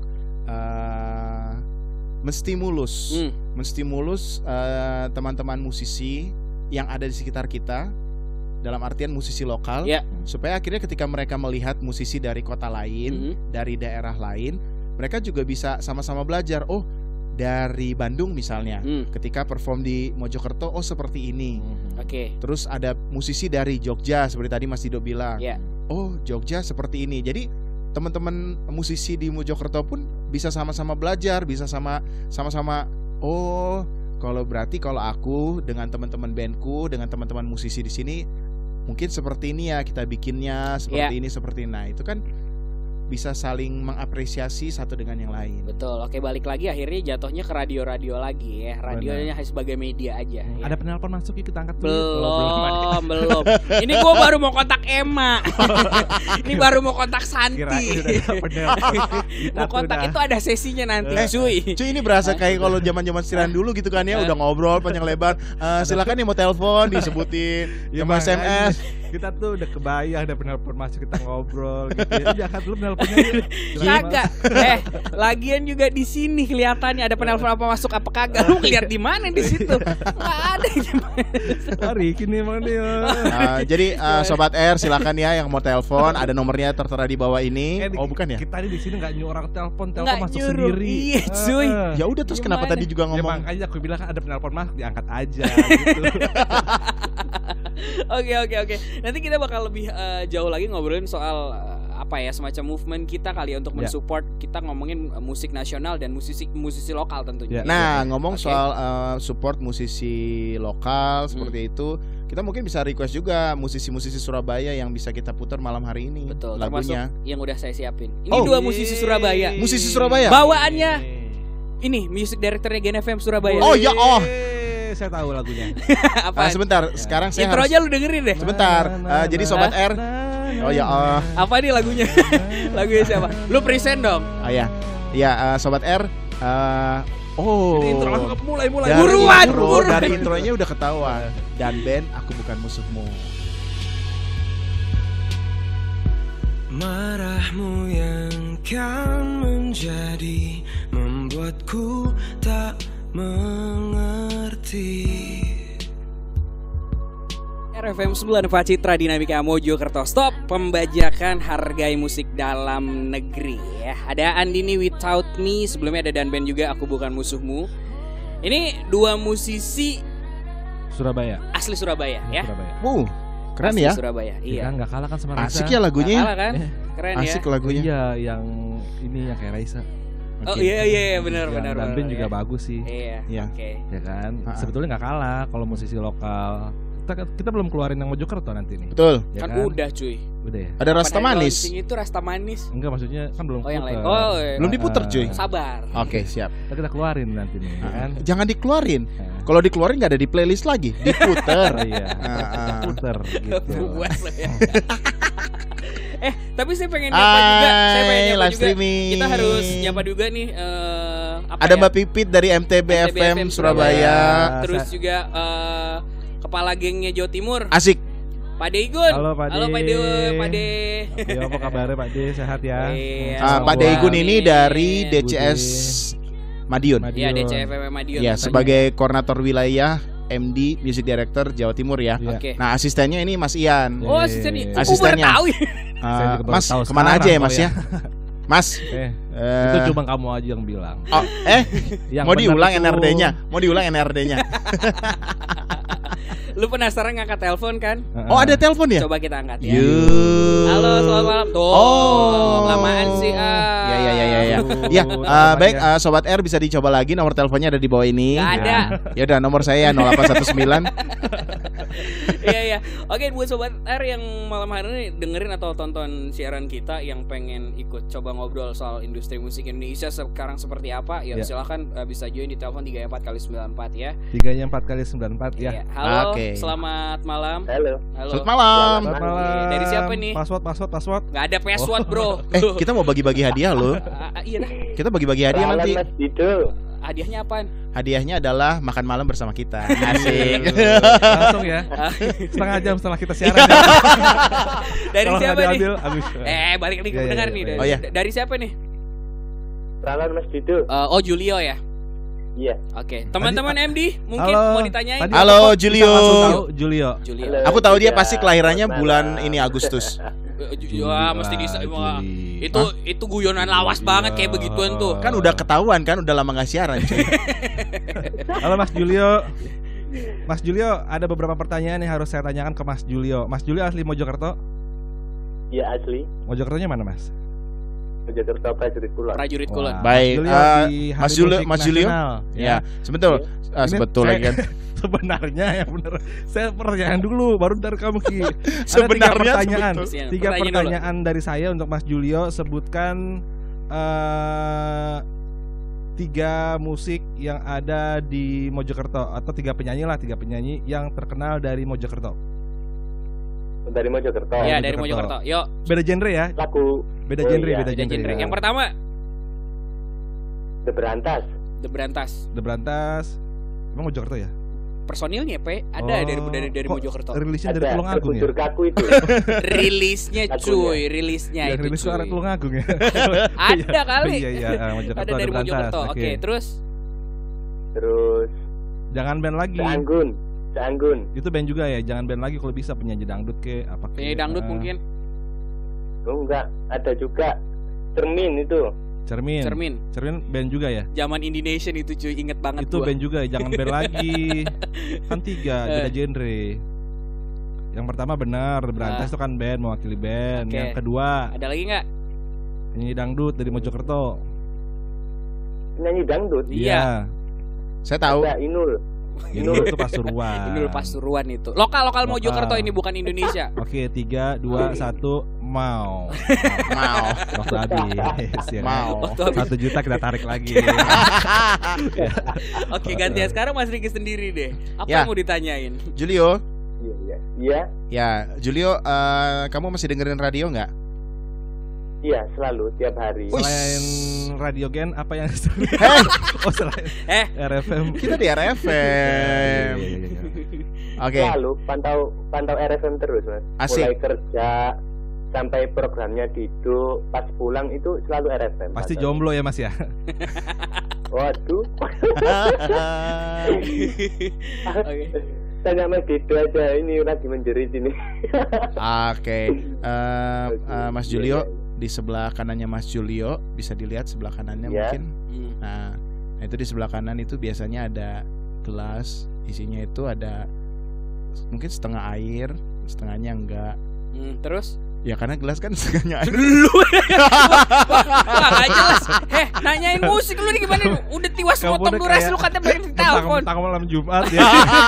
eh, menstimulus, Hmm. menstimulus eh, teman-teman musisi yang ada di sekitar kita, dalam artian musisi lokal, Ya. supaya akhirnya ketika mereka melihat musisi dari kota lain, Mhm. dari daerah lain, mereka juga bisa sama-sama belajar. Oh, dari Bandung misalnya, Hmm. ketika perform di Mojokerto, oh seperti ini. Mhm. Oke. Terus ada musisi dari Jogja seperti tadi Mas Dido bilang. Ya. Oh, Jogja seperti ini. Jadi teman-teman musisi di Mojokerto pun bisa sama-sama belajar, bisa sama sama-sama oh, kalau berarti kalau aku dengan teman-teman bandku, dengan teman-teman musisi di sini mungkin seperti ini ya kita bikinnya, seperti Ya. ini, seperti ini. Nah, itu kan bisa saling mengapresiasi satu dengan yang lain. Betul. Oke, balik lagi akhirnya jatuhnya ke radio-radio lagi ya. Radionya hanya sebagai media aja. Hmm, ya. Ada penelpon masuk yuk kita angkat dulu. Oh, Belum, belum. Ini gua baru mau kontak Emma. Ini baru mau kontak Kirain Santi. udah ada penelpon. Kita Mau tuh kontak udah- itu ada sesinya nanti, Eh, cuy. Cuy, ini berasa kayak kalau zaman-zaman siaran dulu gitu kan ya, udah ngobrol panjang lebar. Eh, silakan nih mau telepon disebutin, Ya, sama S M makanya S. kita tuh udah kebayang ada penelpon masuk kita ngobrol gitu ya. Udah angkat dulu penelponnya yuk. Kagak. Eh, lagian juga di sini kelihatannya ada penelpon apa masuk apa kagak. Lu ngeliat di mana di situ? Enggak ada. Oh Ricky nih emang nih. Uh, jadi uh, sobat R silakan ya yang mau telepon, ada nomornya tertera di bawah ini. Eh, Oh bukan ya? Kita nih di sini nggak nyuruh orang telepon, telepon Nggak masuk nyuruh. sendiri. Iya, cuy. Heeh. Ya udah terus kenapa Gimana? tadi juga Ya ngomong? makanya aku bilang kan ada penelpon masuk diangkat aja gitu. Oke, oke, oke. Nanti kita bakal lebih eh, jauh lagi ngobrolin soal eh, apa ya semacam movement kita kali ya untuk Ya. mensupport kita ngomongin eh, musik nasional dan musisi musisi lokal tentunya. Ya. Nah ngomong Oke. soal uh, support musisi lokal seperti itu, kita mungkin bisa request juga musisi-musisi Surabaya yang bisa kita putar malam hari ini. Betul, lagunya. termasuk yang udah saya siapin. Ini Oh. dua musisi Surabaya. Musisi Surabaya? Bawaannya ini music directornya Gen F M Surabaya. Oh, ya, oh. Eh, saya tahu lagunya. Ah, Apa? sebentar, sekarang saya Intro harus. aja lu dengerin deh. Sebentar, uh, jadi sobat R. Oh ya, oh, Apa nih lagunya? Lagunya siapa? Lu present dong. oh ya, ya uh, sobat R. Uh, oh. Jadi intro langsung mulai mulai. Dari Buruan, intro, buruan. dari intronya udah ketahuan. Dan band Aku Bukan Musuhmu. Marahmu yang kan menjadi membuatku tak mengerti. R F M sembilan puluh empat Citra Dinamika Mojokerto. Stop pembajakan hargai musik dalam negeri ya. Ada Andini Without Me, sebelumnya ada Dan Ben juga Aku Bukan Musuhmu. Ini dua musisi Surabaya. asli Surabaya ya. Surabaya. Wow, keren Asli ya. Surabaya. Iya. Iya. Kan nggak kalah kan sama Raisa. Asik ya lagunya. Nggak kalah kan? Keren ya. Asik lagunya. Iya, yang ini yang kayak Raisa. Oh Oke. iya iya iya, benar Yang benar. Dan Ben benar, juga ya. bagus sih. Iya. Iya. Oke. Ya kan. Ha-ha. Sebetulnya nggak kalah kalau musisi lokal. Kita, kita belum keluarin yang Mojokerto nanti nih. Betul. Ya Kan udah cuy. Udah ya. Ada Rasta Kapan hari Manis. launching itu Rasta Manis. Enggak, maksudnya kan belum Oh yang lain. keluar. Oh iya. Belum diputer, cuy. Ah, Sabar. Oke, siap. Ntar kita keluarin nanti nih, ya kan. Jangan dikeluarin. Nah, Kalau dikeluarin nggak ada di playlist lagi, diputer. iya, Ah, ah. puter gitu. Puas lo ya. Eh, tapi saya pengen nyapa juga. Saya pengen Hai, nyapa live juga. streaming. Kita harus nyapa juga nih eh apa Ada ya? Mbak Pipit dari M T B F M Surabaya. Terus juga eh kepala gengnya Jawa Timur, Asik. Pak De Igun. Halo, Pak Halo De. Pak De. Pak De. Ya, apa kabarnya Pak De? Sehat ya? Iya. Ah, Pak Wah, Deigun ini amin. dari D C S Madiun. Madiun. Iya, D C F M Madiun. Ya, sebagai koordinator wilayah M D Music Director Jawa Timur ya. Iya. Oke. Nah, asistennya ini Mas Ian. Oh, asisten nih. Asistennya. Aku baru tahu ya. Ah, Saya juga baru Mas, tahu kemana sekarang aja ya kok Mas ya. ya? Mas, Eh, eh, itu cuma kamu aja yang bilang. oh, eh, Yang mau benar diulang itu- N R D-nya? Mau diulang N R D-nya? Lu penasaran ngangkat telepon kan? Heeh. Oh, ada telepon ya? Coba kita angkat ya. Yuh. Halo, selamat malam. Tuh. Oh. Lamaan sih ah. Ya ya ya ya ya. Aduh, Ya, coba eh, baik ya. eh, sobat R bisa dicoba lagi, nomor teleponnya ada di bawah ini. Nggak ada. Ya udah, nomor saya nol delapan satu sembilan. Iya iya. Oke, buat sobat R yang malam hari ini dengerin atau tonton siaran kita yang pengen ikut coba ngobrol soal industri musik Indonesia sekarang seperti apa, ya Ya. silahkan uh, bisa join di telepon tiga empat kali sembilan empat ya. Tiganya empat kali sembilan empat ya. Iya. Halo, Oke. selamat malam. Halo. Halo. Selamat malam. Selamat malam. Dari siapa nih? Password, password, password. Gak ada password, Bro. Eh, kita mau bagi-bagi hadiah loh. Ah, ah, iya dah. Kita bagi-bagi hadiah Salam nanti. Mas Dido. Hadiahnya apaan? Hadiahnya adalah makan malam bersama kita. Asik. Langsung ya. Setengah jam setelah kita siaran ya. Dari Kalau nggak siapa nih? diambil, habis. Eh, balik lagi ke Iya, iya, pendengar iya, nih. iya. Dari, Oh, iya. dari siapa nih? Salam Mas Dido. Eh, oh, Julio ya. Iya. Oke, teman-teman M D mungkin Halo. mau ditanyain. Tadi Halo, apa kok Julio. kita langsung tahu? Julio. Julio. Halo. Aku tahu dia Iya, pasti kelahirannya selamat bulan malam. ini Agustus. Eh, Ju- Wah, mesti di Ah, wah, Juli. itu itu guyonan lawas banget kayak begituan tuh. Kan udah ketahuan kan, udah lama gak siaran. cuy. Halo Mas Julio. Mas Julio, ada beberapa pertanyaan yang harus saya tanyakan ke Mas Julio. Mas Julio asli Mojokerto? Iya asli. Mojokertonya mana, Mas? Mojokerto Prajurit Kulon. Prajurit Kulon. Wah, Baik, Julio eh, di Hari Mas Julio- Musik Mas Julio? Nasional, Ya, sebetul. Ah, Ini sebetul saya- lagi kan. Sebenarnya yang benar. Saya pertanyaan dulu, baru dari kamu Ki. Ada tiga Sebenarnya pertanyaan. sebetul. Tiga Pertanyaan dulu. pertanyaan dari saya untuk Mas Julio. Sebutkan eh tiga musik yang ada di Mojokerto atau tiga penyanyi lah, tiga penyanyi yang terkenal dari Mojokerto. Dari Mojokerto. Iya, Mojokerto. dari Mojokerto. Yuk, Beda genre ya? Lagu Beda Oh, genre, iya, beda ada genre. genre. ya. Yang pertama, The Berantas. The Berantas. The Berantas. Emang Mojokerto ya? Personilnya, Pe, ada Oh, dari dari dari kok Mojokerto. Rilisnya dari Ada Tulungagung ya? Terbuntur Kaku itu. Rilisnya Lagunya. cuy, rilisnya Yang itu rilis itu arek cuy. Tulungagung ya? Ada kali. Iya, iya, ah, Mojokerto, Ada dari The Berantas. Mojokerto. Oke, terus Terus Jangan band lagi. Seanggun. Seanggun. Itu band juga ya, jangan band lagi kalau bisa penyanyi dangdut ke apa ke. penyanyi dangdut Ah, mungkin. Oh enggak, ada juga Cermin itu. Cermin. Cermin. Cermin band juga ya? Zaman Indonesian itu cuy, inget banget Itu gua. band juga ya, jangan band lagi. Kan tiga, Eh. beda genre. Yang pertama benar, The Berantas Ah. itu kan band, mewakili band. Oke. Yang kedua, Ada lagi nggak? penyanyi dangdut dari Mojokerto. Penyanyi dangdut. Iya. Saya tahu. Ada Inul. Inul itu Pasuruan. Inul Pasuruan itu. Lokal lokal Lokal. Mojokerto ini bukan Indonesia. Oke, tiga, dua, satu, mau. Mau. Waktu habis. Ya kan? Mau. Waktu habis. Satu juta kita tarik lagi. Oke, gantian sekarang Mas Riki sendiri deh. Apa Ya. yang mau ditanyain? Julio. Iya, iya. Iya, Ya, Julio, eh, kamu masih dengerin radio nggak? iya selalu tiap hari. Wih. Selain Radio Gen, apa yang Hei, Oh, selain Eh, R F M. kita di R F M. Iya, iya, iya, iya. Oke. Selalu pantau pantau R F M terus, Mas. Asik. Mulai kerja sampai programnya Dido, pas pulang itu selalu R F M. Pasti Pantau. jomblo ya Mas ya? Waduh. oke. tanya Mas Dido aja, ini lagi menjerit ini. Oke, eh, eh, Mas Iya, Julio iya. di sebelah kanannya Mas Julio, bisa dilihat sebelah kanannya Ya. mungkin. Hmm. Nah, nah itu di sebelah kanan itu biasanya ada gelas, isinya itu ada mungkin setengah air, setengahnya enggak. Hmm, terus? Ya karena gelas kan setengahnya air. Lu wah, wah, gak jelas. Eh, nanyain musik lu nih gimana? Udah tiwas Kamu potong udah durasi kayak lu katanya balik di telepon. Mentang-mentang malam Jumat ya.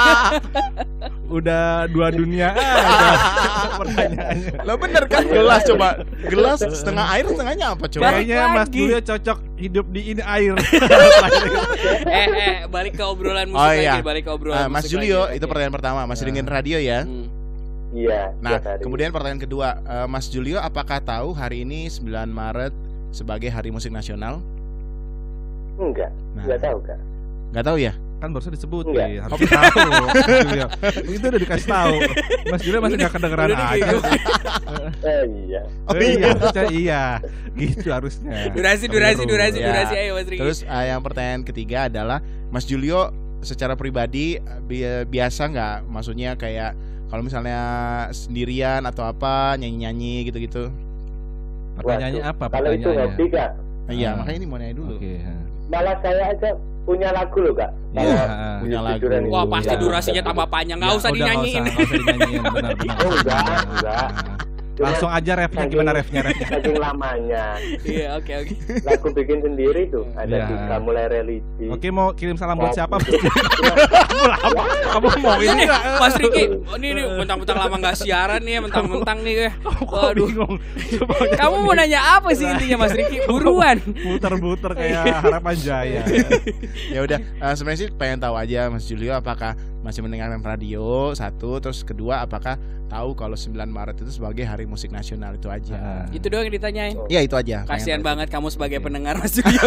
Udah dua dunia aja pertanyaannya. Lah bener kan gelas coba. Gelas setengah air setengahnya apa coba? Balik Kayaknya Mas lagi. Julio cocok hidup di ini air. eh, eh, balik ke obrolan musik Oh, lagi, iya. balik ke obrolan Ah, Mas musik Julio, lagi. itu Oke. pertanyaan pertama. Masih Ya. dengan radio ya. Hmm. Iya. Nah, tiap hari. kemudian pertanyaan kedua, eh, Mas Julio, apakah tahu hari ini sembilan Maret sebagai Hari Musik Nasional? enggak, Nah, enggak tahu Kak. nggak tahu ya? Kan barusan disebutin, Enggak. harus tahu. Mas Julio. Itu udah dikasih tahu. Mas Julio masih nggak kedengeran Udah aja. gitu. Eh iya. Oh Eh, iya. harusnya iya. Gitu harusnya. Durasi, durasi, Keliru. durasi, Ya. durasi, ayo Mas Riki. Terus eh, yang pertanyaan ketiga adalah Mas Julio secara pribadi eh, bi- biasa nggak? Maksudnya kayak kalau misalnya sendirian atau apa nyanyi-nyanyi gitu-gitu? Pertanyaannya Waduh, apa Kalau itu pertanyaannya? hobi Kak, Nah, iya, Ah. makanya ini mau nanya dulu. Oke. ya. malah saya aja punya lagu loh Kak. Iya, Kalau punya lagu. jujuran itu. Wah, pasti Iya. durasinya tambah panjang. Enggak Ya, usah udah, dinyanyiin. Nggak usah, nggak usah dinyanyiin, benar-benar. Oh, enggak, enggak. Cuma Langsung aja refnya saking- gimana refnya refnya. Saking lamanya. Iya, oke, oke. Lagu bikin sendiri tuh. Ada Iya. Tiga Mulai Religi. Oke, mau kirim salam buat siapa? Maupun- Kamu kamu mau Ini ini nggak? Mas Riki, oh, ini nih mentang-mentang lama nggak siaran nih, mentang-mentang nih. eh. Kok Waduh. bingung. Coba Kamu mau nanya apa sih intinya Mas Riki? Buruan. muter-muter kayak harapan jaya. Ya udah, eh, sebenarnya sih pengen tahu aja Mas Julio apakah masih mendengarkan radio satu, terus kedua apakah tahu kalau sembilan Maret itu sebagai Hari Musik Nasional, itu aja. Ah. Itu doang yang ditanyain. Ya itu aja. Kasihan pengen tahu. banget kamu sebagai Oke. pendengar Mas Julio.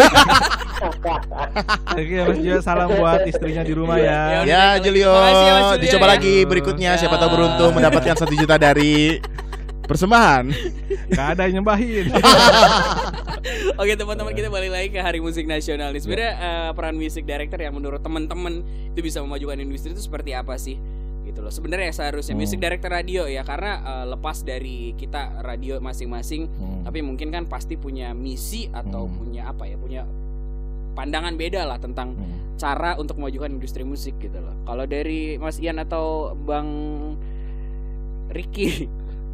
Oke, Mas Julio, salam buat istrinya di rumah ya. Ya, Ya Julio, Makasih ya, Mas Julio, dicoba ya. lagi berikutnya. Siapa Ya. tahu beruntung mendapatkan satu juta dari persembahan. Gak ada yang nyembahin. Oke teman-teman, kita balik lagi ke Hari Musik Nasional nih. Sebenarnya eh, peran music director yang menurut teman-teman itu bisa memajukan industri itu seperti apa sih? Gitu loh. Sebenarnya seharusnya Hmm. music director radio ya, karena eh, lepas dari kita radio masing-masing, Hmm. tapi mungkin kan pasti punya misi atau Hmm. punya apa ya, punya pandangan beda lah tentang Hmm. cara untuk memajukan industri musik gitu loh. Kalau dari Mas Ian atau Bang Ricky,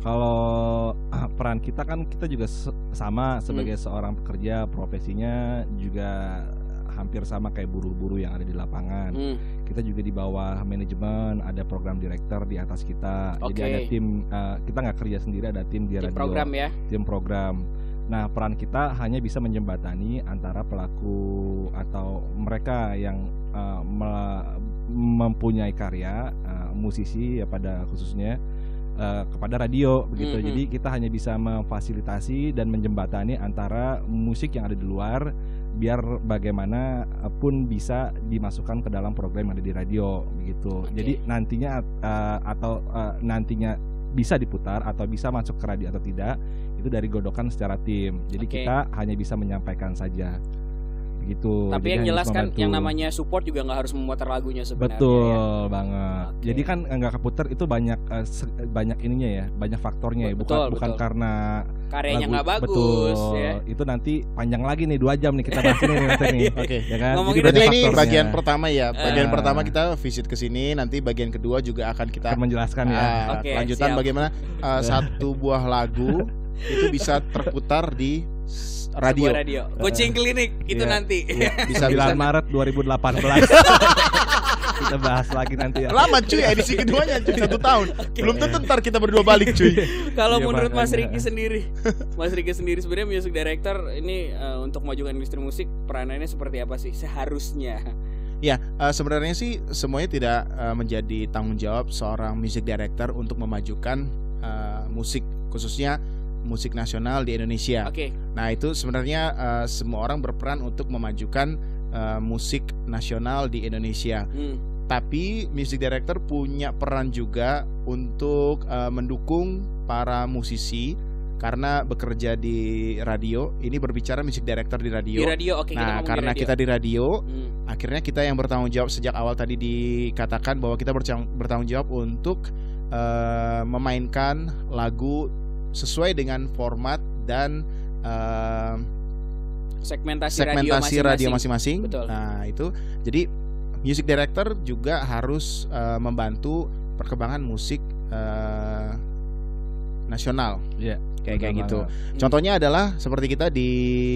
Kalau ah, peran kita kan kita juga se- sama sebagai Hmm. seorang pekerja, profesinya juga hampir sama kayak buruh-buruh yang ada di lapangan. hmm, Kita juga di bawah manajemen, ada program director di atas kita. Jadi Oke. ada tim, eh, kita nggak kerja sendiri, ada tim di tim radio, program ya. tim program. Nah, peran kita hanya bisa menjembatani antara pelaku atau mereka yang eh, me- mempunyai karya, eh, musisi ya pada khususnya eh, kepada radio begitu. Mhm. Jadi kita hanya bisa memfasilitasi dan menjembatani antara musik yang ada di luar biar bagaimana eh, pun bisa dimasukkan ke dalam program yang ada di radio begitu. Oke. Jadi nantinya eh, atau eh, nantinya bisa diputar atau bisa masuk ke radio atau tidak itu dari godokan secara tim. Jadi Oke. kita hanya bisa menyampaikan saja begitu. Tapi Jadi yang hanya jelas bisa kan membantu. yang namanya support juga nggak harus memutar lagunya sebenarnya. Betul ya. banget. Oke. Jadi kan nggak keputar itu banyak eh, se- banyak ininya ya, banyak faktornya ya. Bukan Betul, bukan betul. karena Karyanya lagu- nggak bagus betul. ya. Itu nanti panjang lagi nih dua jam nih kita bahas ini nanti nih. Oke. Ya kan? Ngomongin Jadi Berarti banyak ini faktornya. bagian pertama ya. Bagian Ah. pertama kita visit ke sini, nanti bagian kedua juga akan kita akan menjelaskan ya. ah, Oke, lanjutan siap. bagaimana ah, satu buah lagu itu bisa terputar di s- radio. Sebuah radio. Coaching klinik itu Iya. nanti. Iya, bisa sembilan bisa. Maret dua ribu delapan belas. Kita bahas lagi nanti ya. Lama cuy, edisi keduanya cuy satu tahun. Belum tentu ntar kita berdua balik cuy. Kalau Iya, menurut Mas makanya. Riki sendiri, Mas Riki sendiri sebenarnya music director ini eh, untuk memajukan industri musik peranannya seperti apa sih seharusnya? Ya, eh, sebenarnya sih semuanya tidak eh, menjadi tanggung jawab seorang music director untuk memajukan eh, musik, khususnya musik nasional di Indonesia. Oke, Nah, itu sebenarnya eh, semua orang berperan untuk memajukan eh, musik nasional di Indonesia. hmm, Tapi music director punya peran juga untuk eh, mendukung para musisi karena bekerja di radio. Ini berbicara music director di radio. Di radio, oke. kita Nah, ngomong karena di radio. kita di radio, Hmm. akhirnya kita yang bertanggung jawab sejak awal tadi dikatakan bahwa kita bercang- bertanggung jawab untuk uh, memainkan lagu sesuai dengan format dan uh, segmentasi, segmentasi radio masing-masing. Betul. Nah, itu jadi music director juga harus uh, membantu perkembangan musik uh, nasional. Iya. Kayak kayak benar gitu. banget. Contohnya adalah seperti kita di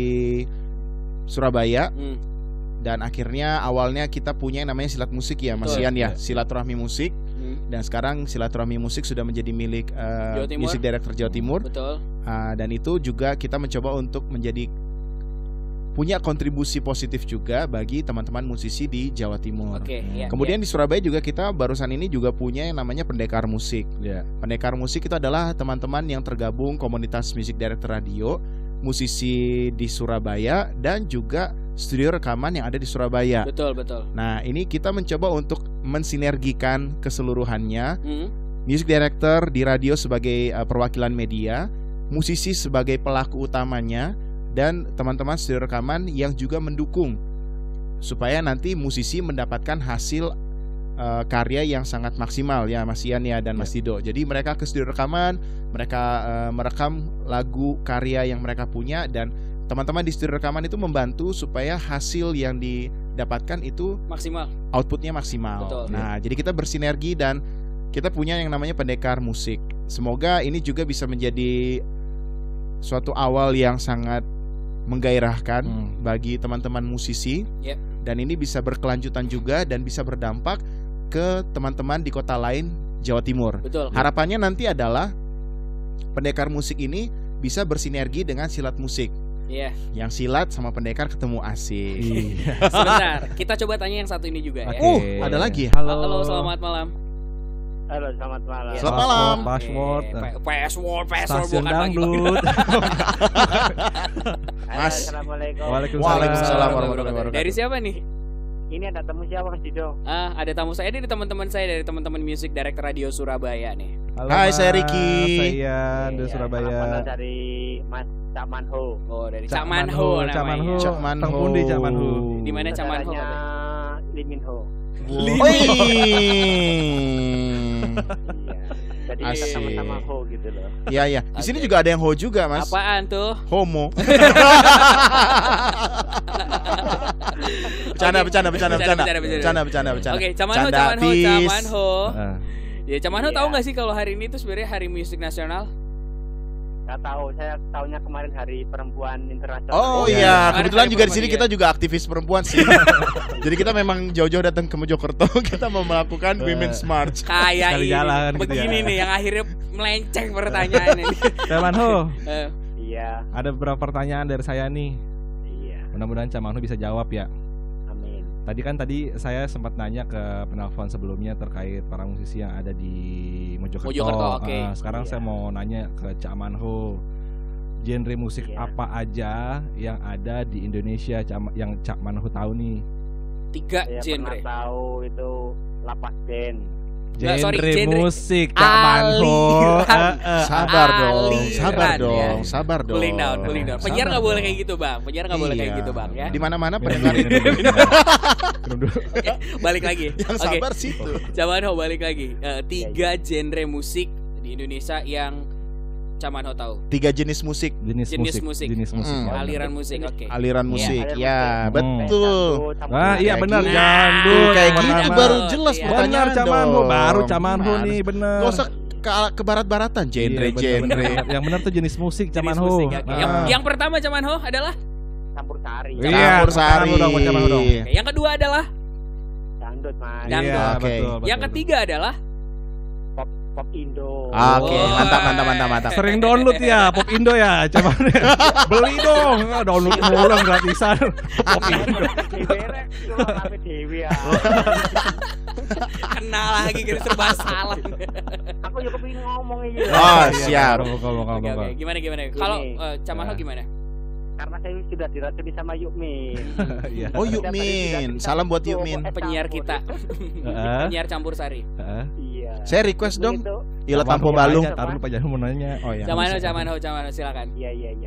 Surabaya. Hmm. Dan akhirnya awalnya kita punya yang namanya silat musik ya, Mas Betul. Ian ya, Iya. silaturahmi musik. Hmm. Dan sekarang silaturahmi musik sudah menjadi milik uh, Jawa Timur. music director Jawa Timur. Betul. Uh, dan itu juga kita mencoba untuk menjadi punya kontribusi positif juga bagi teman-teman musisi di Jawa Timur. Oke, ya, Kemudian di Surabaya juga kita barusan ini juga punya yang namanya pendekar musik. Iya. Pendekar musik itu adalah teman-teman yang tergabung komunitas music director radio, musisi di Surabaya dan juga studio rekaman yang ada di Surabaya. betul, betul. Nah, ini kita mencoba untuk mensinergikan keseluruhannya. Hmm. Music director di radio sebagai uh, perwakilan media, musisi sebagai pelaku utamanya, dan teman-teman studio rekaman yang juga mendukung supaya nanti musisi mendapatkan hasil uh, karya yang sangat maksimal ya, Mas Ian ya dan Mas Dido. Jadi mereka ke studio rekaman, mereka uh, merekam lagu karya yang mereka punya, dan teman-teman di studio rekaman itu membantu supaya hasil yang didapatkan itu Maksimal. outputnya maksimal. Betul. Nah, jadi kita bersinergi dan kita punya yang namanya pendekar musik. Semoga ini juga bisa menjadi suatu awal yang sangat menggairahkan Hmm. bagi teman-teman musisi. Yep. Dan ini bisa berkelanjutan juga dan bisa berdampak ke teman-teman di kota lain Jawa Timur. Betul. Harapannya nanti adalah pendekar musik ini bisa bersinergi dengan silat musik. Iya. Yang silat sama pendekar ketemu asik. Iya. Sebentar, kita coba tanya yang satu ini juga ya. Oke. Oh, ada lagi. Halo. Halo, selamat malam. Halo, selamat malam. Selamat malam. Password. Eh, pa- password, password Stasiun bukan pagi. dangdut. Halo, Mas. Assalamualaikum. Waalaikumsalam. Waalaikumsalam warahmatullahi wabarakatuh. Dari siapa nih? Ini ada temu siapa Mas Dido? Ah, ada tamu saya dari teman-teman saya dari teman-teman Music Director Radio Surabaya nih. Halo, Hai, Mas. saya Ricky. Saya Ian dari Iya, Surabaya. salam kenal dari Mas Cak Manho. Oh, dari Cak Cak Manho Manho, namanya. Cak Manho. Cak Manho. Teng pundi Cak Manho? Di mana Cak Manho? Saudaranya Lee Min Ho. Wih. Iya. Jadi kita Asik. sama-sama Ho gitu loh. Iya, iya. Di sini Oke. juga ada yang ho juga, Mas. Apaan tuh? Homo. Bercanda, Oke. bercanda, bercanda, bercanda. Bercanda, bercanda. Bercanda, bercanda, bercanda. Oke, Cak Manho, Canda, Cak Manho, Cak peace. Manho. Ah. Ya, Cak Manho Iya. tahu nggak sih kalau hari ini tuh sebenarnya Hari Musik Nasional? Gak tahu, saya tahunya kemarin Hari Perempuan Internasional. Oh Iya. iya, Kemarin kebetulan hari juga di sini perempuan, kita juga aktivis perempuan sih. Jadi kita memang jauh-jauh datang ke Mojokerto, kita mau melakukan Women's March. Kayak Sekali ini, jalan gitu begini ya. nih yang akhirnya melenceng pertanyaan ini. Cak Manho, Eh, Iya, ada beberapa pertanyaan dari saya nih. iya. Mudah-mudahan Cak Manho bisa jawab ya. Amin. Tadi kan tadi saya sempat nanya ke penelpon sebelumnya terkait para musisi yang ada di Mojokerto. Mojokerto, oke. Ah, sekarang Iya. saya mau nanya ke Cak Manho. Genre musik Iya. apa aja yang ada di Indonesia Cak- yang Cak Manho tahu nih? tiga Saya genre. pernah tahu itu lapas band. Nggak, Genre, sorry, genre musik Cak Manho. aliran. Eh, eh, Sabar dong, Aliran, sabar ya. dong, sabar dong. Cooling down, cooling down. Penyiar Sabar nggak boleh dong. kayak gitu, Bang. Penyiar nggak boleh kayak Iya. gitu, Bang, ya. Di mana-mana minum pendengar dulu, minum dulu, minum dulu. Oke, balik lagi. yang Oke, sabar situ. Cak Manho balik lagi. Eh, tiga genre musik di Indonesia yang Cak Manho tahu. Tiga jenis musik, Jenis, Jenis musik, musik. jenis musik. Mm. ya. Aliran musik, oke. aliran musik. aliran Ya, musik. betul. Ah, iya Kayak benar, gitu. jandul. Kayak yang gitu pertama. baru jelas Iya. Benar pertanyaan Cak Manho, dong. baru Cak Manho Gimana nih, sih? bener. Gak usah ke, ke barat-baratan, Iya, bener, genre-genre. bener. Yang benar tuh jenis musik Cak Jenis Manho. musik, oke. Yang, Ah. yang pertama Cak Manho adalah Campur sari. Iya, Campur Cak sari. Manho dong, Cak Manho dong. oke. Yang kedua adalah Dangdut, Mas. Dangdut. Iya, Oke. betul, betul, yang betul. ketiga adalah Pop pop Indo. Oke, Oh. mantap, mantap, mantap, mantap. Sering download ya Pop Indo ya, Cak Manho. Beli dong, Ah, download mulu gratisan. Pop Indo. Diberek itu sampai Dewi ya. kenal lagi gitu serba salah. Aku juga pengen ngomong ini. Oh, Iya, siap. ngomong, ngomong, Oke, ngomong. oke. Gimana gimana? Kalau eh, Cak Manho Nah. gimana? Karena saya sudah diracuni sama Yukmin. Iya. Oh, Yukmin. Salam buat Yukmin. Penyiar kita. Heeh. Penyiar campur sari. Heeh. Iya. Saya request dong. Yukmin itu Ila Camanho Tanpa Balung. nanya, Taruh Pak Janu mau nanya. Oh ya. Camanho, bisa. Camanho, Camanho, silakan. Iya iya iya.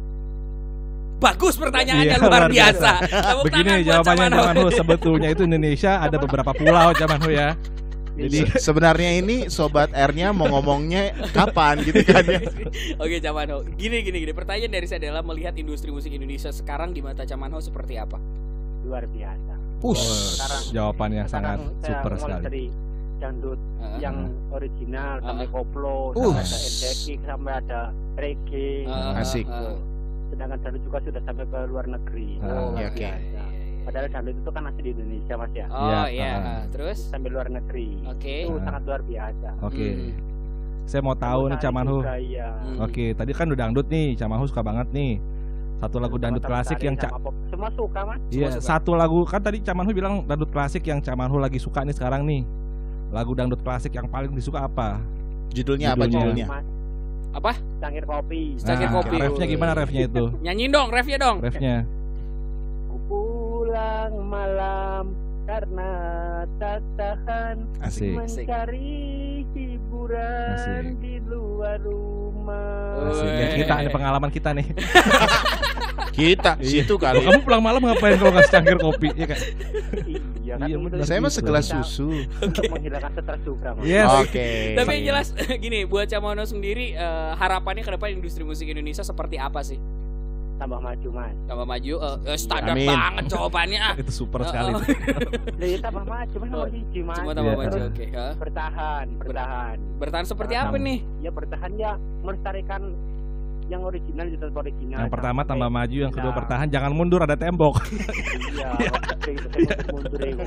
Bagus pertanyaannya, Iya, luar luar biasa. Tepuk Begini tangan buat jawabannya Camanho. Camanho, sebetulnya itu Indonesia ada beberapa pulau Camanho ya. Jadi sebenarnya ini sobat R-nya mau ngomongnya kapan gitu kan ya. Oke, Camanho. Gini gini gini. Pertanyaan dari saya adalah melihat industri musik Indonesia sekarang di mata Camanho seperti apa? Luar biasa. Push. Sekarang- Jawabannya sangat Sekarang saya super mulai sekali. dari dangdut Heeh. yang original sampai Uh. koplo, Uh. sampai ada N D X, sampai ada reggae. Heeh, Asik. heeh. Sedangkan dangdut juga sudah sampai ke luar negeri. Ah, Oh, luar iya, oke. biasa. Padahal dangdut itu kan asli di Indonesia Mas ya. Oh Iya, iya, heeh. terus Sampai luar negeri. oke. Itu Ah. sangat luar biasa. Oke. Hmm. Saya mau tahu nih Sari Camanho. juga, iya. Hmm. Oke, tadi kan udah dangdut nih, Camanho suka banget nih. Satu lagu dangdut Sama-sama klasik Sari yang ca- sama pop. Semua suka Mas. Iya, suka. satu lagu kan tadi Camanho bilang dangdut klasik yang Camanho lagi suka nih sekarang nih. Lagu dangdut klasik yang paling disuka apa? Judulnya apa Judulnya. judulnya? Mas. Apa? Cangkir kopi. Cangkir Nah, kopi. Refnya gimana refnya itu? Nyanyiin dong, refnya dong. Refnya. Ku pulang malam karena tak tahan Asik. mencari hiburan Asik. di luar rumah. Asik. Woi. Ya, kita ini pengalaman kita nih. Kita situ kali. Kamu pulang malam ngapain kalau nggak secangkir kopi? Ya kan? Iya kan Iya, itu bener. Saya mah bisa segelas susu. untuk menghilangkan stres juga Mas. Yes. Oke. Tapi yang jelas gini, buat Camanho sendiri eh, harapannya ke depan industri musik Indonesia seperti apa sih? Tambah maju Mas. Tambah maju, eh, eh, standar Amin. banget jawabannya. ah. Itu super Oh, sekali. oh. Lah ya tambah maju Mas nomor siji Mas. Semua tambah Iya. maju, Terus oke. Hah? bertahan, bertahan. Bertahan seperti Bertahan. apa nih? Ya bertahan ya melestarikan yang original itu tetap original. Yang pertama Sampai- tambah maju, yang kedua Nah. bertahan, jangan mundur ada tembok. Iya, oke, itu saya mundur itu.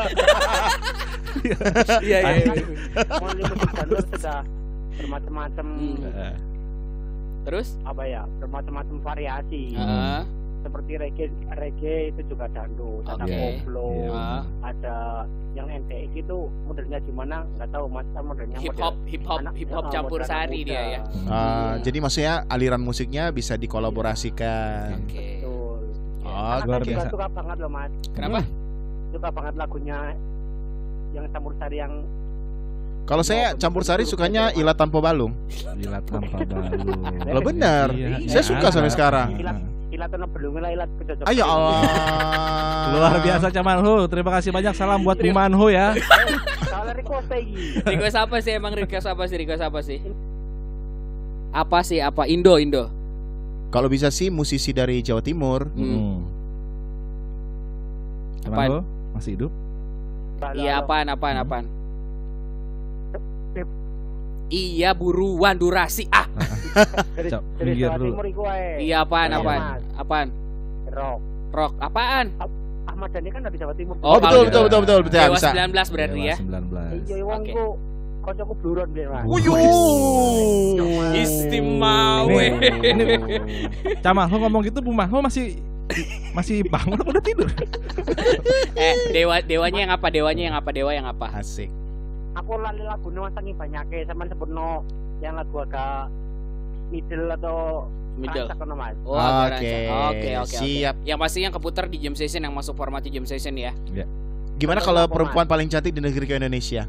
Iya, iya. Karena iya. kan mulai musik dangdut sudah bermacam-macam Hmm. Terus? apa ya, bermacam-macam variasi. Heeh. Seperti reggae, reggae itu juga dangdut, ada Oke. koplo, Heeh. ada yang N D X itu modelnya gimana nggak tahu Mas, kan modelnya Hip model hop, hip hop, anak- hip hop ah, campur model anak sari muda. dia ya. Ah, jadi maksudnya aliran musiknya bisa dikolaborasikan. Oke. Betul. Oh, Anak luar saya juga biasa. suka banget loh Mas, Kenapa? suka banget lagunya yang campur sari yang Kalau saya campur sari sukanya Ila Tanpa Balung. Gila tanpa balung. Lo bener. Iya, Saya suka sampai sekarang. ilat ilat ono belum lah ilat kecocok. Ayo Allah. Luar biasa Camanho. Terima kasih banyak, salam buat Bung Manho ya. Kalau request lagi. Request apa sih emang request apa sih? Request apa sih? Apa sih? Apa Indo Indo? Kalau bisa sih musisi dari Jawa Timur. Hmm. Camanho masih hidup? Iya, apaan apaan Hmm. apaan? Beb. Iya, buruan durasi. Ah, Dari Cok, dari minggir Jawa dulu. Timur iku wae. iya apaan Iya, apaan? Mas. Apaan? Rock. Rock apaan? Ahmad Dhani kan dari Jawa Timur. Oh, Oh, betul kalau- betul betul betul betul. Dewa Bisa. sembilan belas berarti Dewa ya. sembilan belas. Iya, wong Oke. ku kancaku buron biyen, Mas. Wuyuh. Istimewa. Nih, ini Camanho ngomong gitu, Bung Manho masih masih bangun apa udah tidur? Eh, dewa dewanya yang apa? Dewanya yang apa? Dewa yang apa? Asik. Aku lali lagu no saking banyake sampean sebutno yang lagu agak middle atau Middle. rancak ono, Mas. Oh, agak Oke, rancak. Oke, oke, oke. siap. Yang pasti yang keputar di jam session, yang masuk formatnya jam session ya. Gimana Atau kalau apa, perempuan paling cantik di negeri ke Indonesia?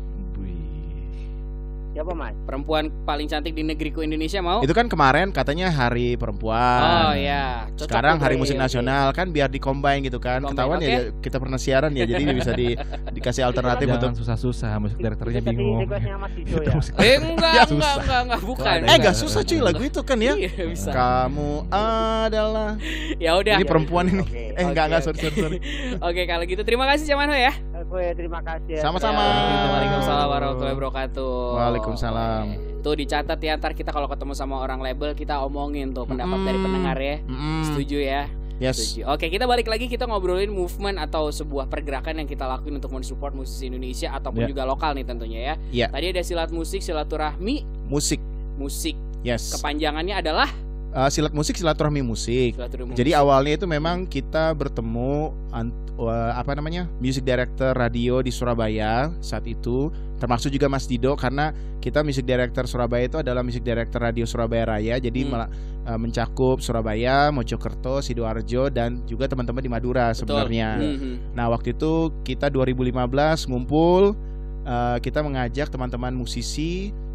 Siapa, Mas? Perempuan paling cantik di negeriku Indonesia mau? Itu kan kemarin katanya Hari Perempuan. Oh ya. Cocok Sekarang tuh, Hari Bre. Musik Oke. Nasional kan biar dicombine gitu kan. Combine, Ketahuan oke. ya kita pernah siaran ya, jadi bisa di, dikasih alternatif untuk. Jangan susah-susah, musik direkturnya Itu tadi bingung. requestnya Mas Dido ya. Eh enggak, Ya, enggak, susah. enggak, enggak, bukan. Ada Eh gak susah cuy lagu itu kan ya. Iya, bisa. Kamu adalah. Ya udah. Ini perempuan ini. Oke. Eh enggak Oke, enggak oke. sorry sorry. sorry. Oke, kalau gitu terima kasih Camanho ya. Oke, terima kasih. ya. Sama-sama. Ya, Waalaikumsalam warahmatullahi wabarakatuh. Waalaikumsalam. Tuh dicatat ya, ntar kita kalau ketemu sama orang label kita omongin tuh pendapat Mm. dari pendengar ya. Mm-mm. Setuju ya? Yes. Setuju. Oke, kita balik lagi, kita ngobrolin movement atau sebuah pergerakan yang kita lakuin untuk mensupport musisi Indonesia ataupun Ya. juga lokal nih tentunya ya. Ya. Tadi ada silat musik, silaturahmi, Musik. musik. Yes. Kepanjangannya adalah Uh, silat musik silaturahmi musik. silaturahmi. Jadi musik. awalnya itu memang kita bertemu an- uh, apa namanya music director radio di Surabaya saat itu, termasuk juga Mas Dido karena kita music director Surabaya itu adalah music director radio Surabaya Raya, jadi Hmm. mela- uh, mencakup Surabaya, Mojokerto, Sidoarjo dan juga teman-teman di Madura Betul. sebenarnya. Mhm. Nah waktu itu kita dua ribu lima belas ngumpul, uh, kita mengajak teman-teman musisi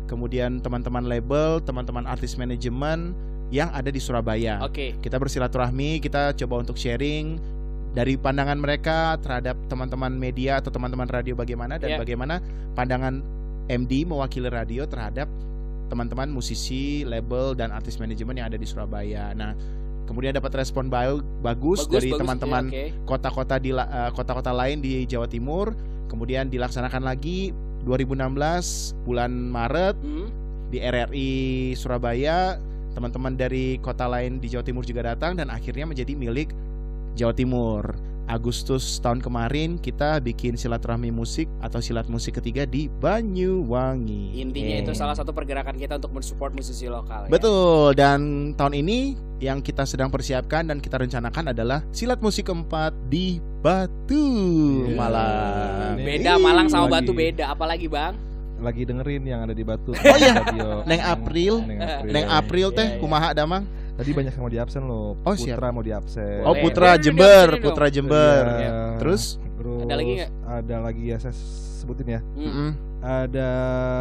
kemudian teman-teman label, teman-teman artis manajemen yang ada di Surabaya. Oke. Kita bersilaturahmi, kita coba untuk sharing dari pandangan mereka terhadap teman-teman media atau teman-teman radio bagaimana, dan Yeah. bagaimana pandangan M D mewakili radio terhadap teman-teman musisi, label, dan artis manajemen yang ada di Surabaya. Nah, kemudian dapat respon ba- bagus, Bagus, dari bagus, teman-teman ya, oke. kota-kota di la- eh, kota-kota lain di Jawa Timur. Kemudian dilaksanakan lagi dua ribu enam belas bulan Maret Hmm. di R R I Surabaya. Teman-teman dari kota lain di Jawa Timur juga datang dan akhirnya menjadi milik Jawa Timur. Agustus tahun kemarin kita bikin silaturahmi musik atau silat musik ketiga di Banyuwangi. Intinya Eh. itu salah satu pergerakan kita untuk mensupport musisi lokal. ya. Betul, dan tahun ini yang kita sedang persiapkan dan kita rencanakan adalah silat musik keempat di Batu, Iya. Malang. Ini- Beda Malang sama Lagi. Batu beda, apalagi Bang? Lagi dengerin yang ada di Batu. Oh iya, Radio. Neng April. Neng April. Neng April teh Iya, iya. kumaha damang? Tadi banyak yang mau diabsen loh. Oh, siap. Putra mau diabsen. Oh, Boleh. Putra Boleh, Jember, boleh, Putra dong. Jember. Iya. Terus? Terus Ada lagi nggak? Ada lagi ya, saya sebutin ya. Hmm. Mm-mm. Ada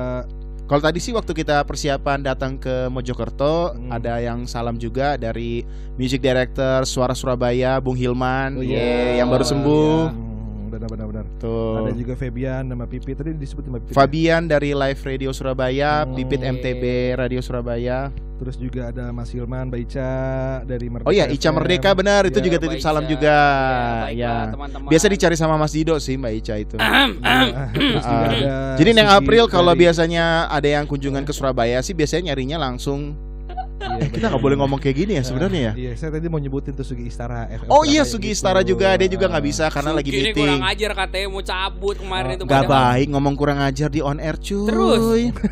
Kalau tadi sih waktu kita persiapan datang ke Mojokerto, Hmm. ada yang salam juga dari Music Director Suara Surabaya, Bung Hilman, Oh, Ye, iya. yang baru sembuh. Hmm, benar-benar benar. Tuh. Ada juga Febian nama Pipit. Tadi disebutin sama Pipit. Fabian dari Live Radio Surabaya, Hmm. Pipit M T B Radio Surabaya. Terus juga ada Mas Hilman, Mbak Ica dari Merdeka. Oh iya, Ica F M. Merdeka benar, itu Iya. juga Mbak titip Ica. salam juga. Ya, baiklah, Ya. teman-teman. Biasa dicari sama Mas Dido sih Mbak Ica itu. Iya. Terus juga Ah. ada Jadi Neng Sugi April kalau dari- biasanya ada yang kunjungan ke Surabaya sih biasanya nyarinya langsung. Iya, Kita benar. nggak boleh ngomong kayak gini ya sebenarnya ya. Iya, saya tadi mau nyebutin tuh Sugi Istara F M Oh iya, Surabaya Sugi gitu. Istara juga, dia juga nggak bisa karena lagi Sugi ini meeting. kurang ajar katanya mau cabut kemarin Oh, itu. Gak padahal- baik ngomong kurang ajar di on air cuy. Terus?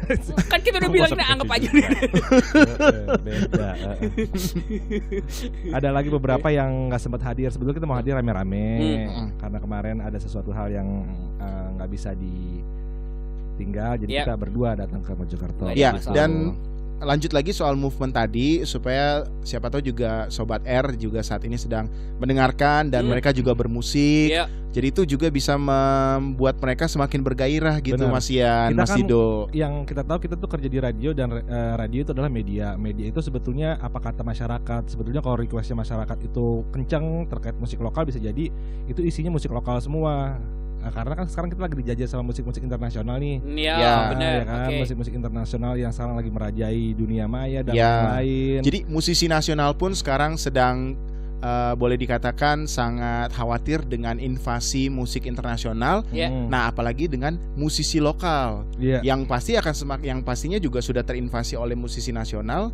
Kan kita udah bilang Masa nih anggap aja. kecil juga. Eh, Beda. eh, eh. Ada lagi beberapa yang nggak sempat hadir. Sebetulnya kita mau hadir rame-rame Hmm. karena kemarin ada sesuatu hal yang eh, nggak bisa ditinggal. Jadi Iya. kita berdua datang ke Mojokerto. Nggak ada Ya, masalah. dan lanjut lagi soal movement tadi supaya siapa tahu juga Sobat R juga saat ini sedang mendengarkan dan Hmm. mereka juga bermusik. Iya. Jadi itu juga bisa membuat mereka semakin bergairah gitu Benar. Mas Ian, Kita Mas kan- Dido. Yang kita tahu kita tuh kerja di radio dan eh, radio itu adalah media. Media itu sebetulnya apa kata masyarakat. Sebetulnya kalau requestnya masyarakat itu kencang terkait musik lokal bisa jadi itu isinya musik lokal semua. Nah, karena kan sekarang kita lagi dijajah sama musik-musik internasional nih. Iya, Ya, benar. Ya kan, Oke. musik-musik internasional yang sekarang lagi merajai dunia maya dan Ya. lain-lain. Jadi musisi nasional pun sekarang sedang eh, boleh dikatakan sangat khawatir dengan invasi musik internasional. Ya. Hmm, Nah, apalagi dengan musisi lokal iya. yang pasti akan semak yang pastinya juga sudah terinvasi oleh musisi nasional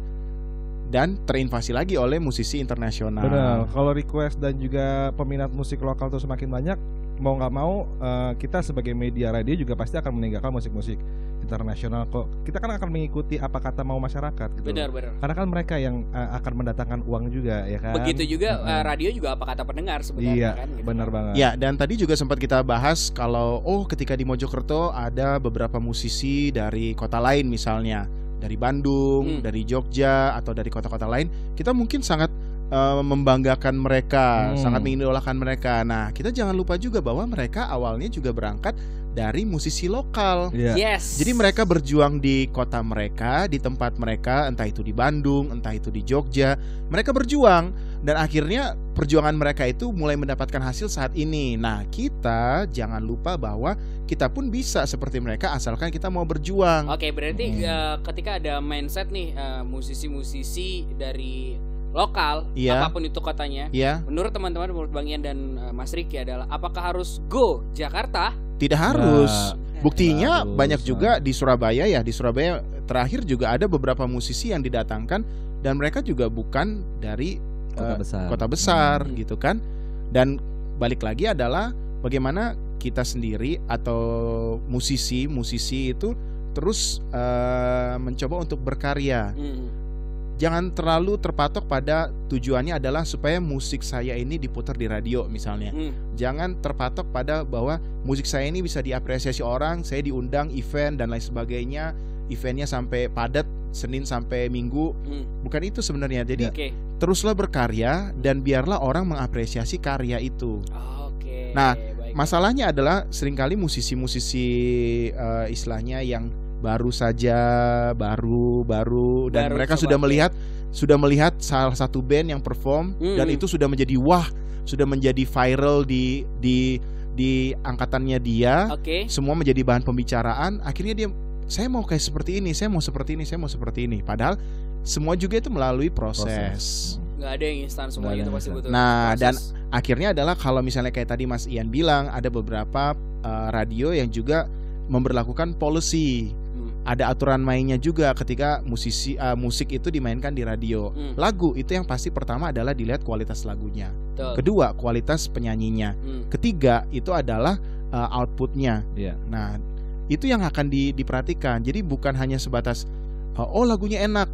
dan terinvasi lagi oleh musisi internasional. Benar. Kalau request dan juga peminat musik lokal tuh semakin banyak, mau nggak mau eh, kita sebagai media radio juga pasti akan meninggalkan musik-musik internasional kok. Kita kan akan mengikuti apa kata mau masyarakat gitu. Benar, benar. Karena kan mereka yang eh, akan mendatangkan uang juga ya kan. Begitu juga Mm-mm. eh, radio juga apa kata pendengar sebenarnya Iya, kan. gitu. benar banget. Ya, dan tadi juga sempat kita bahas kalau oh ketika di Mojokerto ada beberapa musisi dari kota lain misalnya, dari Bandung, Hmm. dari Jogja atau dari kota-kota lain, kita mungkin sangat eh, membanggakan mereka, Hmm. sangat mengidolakan mereka. Nah, kita jangan lupa juga bahwa mereka awalnya juga berangkat dari musisi lokal. Iya. Yes. Jadi mereka berjuang di kota mereka, di tempat mereka, entah itu di Bandung, entah itu di Jogja. Mereka berjuang dan akhirnya perjuangan mereka itu mulai mendapatkan hasil saat ini. Nah, kita jangan lupa bahwa kita pun bisa seperti mereka asalkan kita mau berjuang. Oke, berarti Hmm. eh, ketika ada mindset nih eh, musisi-musisi dari lokal, Iya. apapun itu kotanya, Ya, menurut teman-teman, menurut Bang Ian dan eh, Mas Riki adalah apakah harus go Jakarta? tidak harus. Nah, Buktinya harus, banyak juga nah. di Surabaya ya. Di Surabaya terakhir juga ada beberapa musisi yang didatangkan dan mereka juga bukan dari Kota eh, besar. kota besar Hmm. gitu kan. Dan balik lagi adalah bagaimana kita sendiri atau musisi-musisi itu terus eh, mencoba untuk berkarya. Hmm. Jangan terlalu terpatok pada tujuannya adalah supaya musik saya ini diputar di radio misalnya. Hmm. Jangan terpatok pada bahwa musik saya ini bisa diapresiasi orang, saya diundang event dan lain sebagainya. Eventnya sampai padat Senin sampai Minggu. Hmm. Bukan itu sebenarnya. Jadi Oke. teruslah berkarya dan biarlah orang mengapresiasi karya itu. Oke. Nah, baik. Masalahnya adalah seringkali musisi-musisi eh, istilahnya yang baru saja, baru baru dan Baru mereka coba. sudah melihat sudah melihat salah satu band yang perform Mm-mm. dan itu sudah menjadi wah, sudah menjadi viral di di di angkatannya dia. Oke. Semua menjadi bahan pembicaraan. Akhirnya dia, saya mau kayak seperti ini, saya mau seperti ini, saya mau seperti ini. Padahal semua juga itu melalui proses. Nggak ada yang instan, semuanya Nggak itu ada pasti yang butuh Nah, dan proses. akhirnya adalah kalau misalnya kayak tadi Mas Ian bilang, ada beberapa uh, radio yang juga memberlakukan policy. Hmm. Ada aturan mainnya juga ketika musisi uh, musik itu dimainkan di radio. Hmm. Lagu itu yang pasti pertama adalah dilihat kualitas lagunya. Betul. Kedua, kualitas penyanyinya. Hmm. Ketiga, itu adalah uh, outputnya. Iya. Nah, itu yang akan di, diperhatikan. Jadi bukan hanya sebatas uh, oh lagunya enak,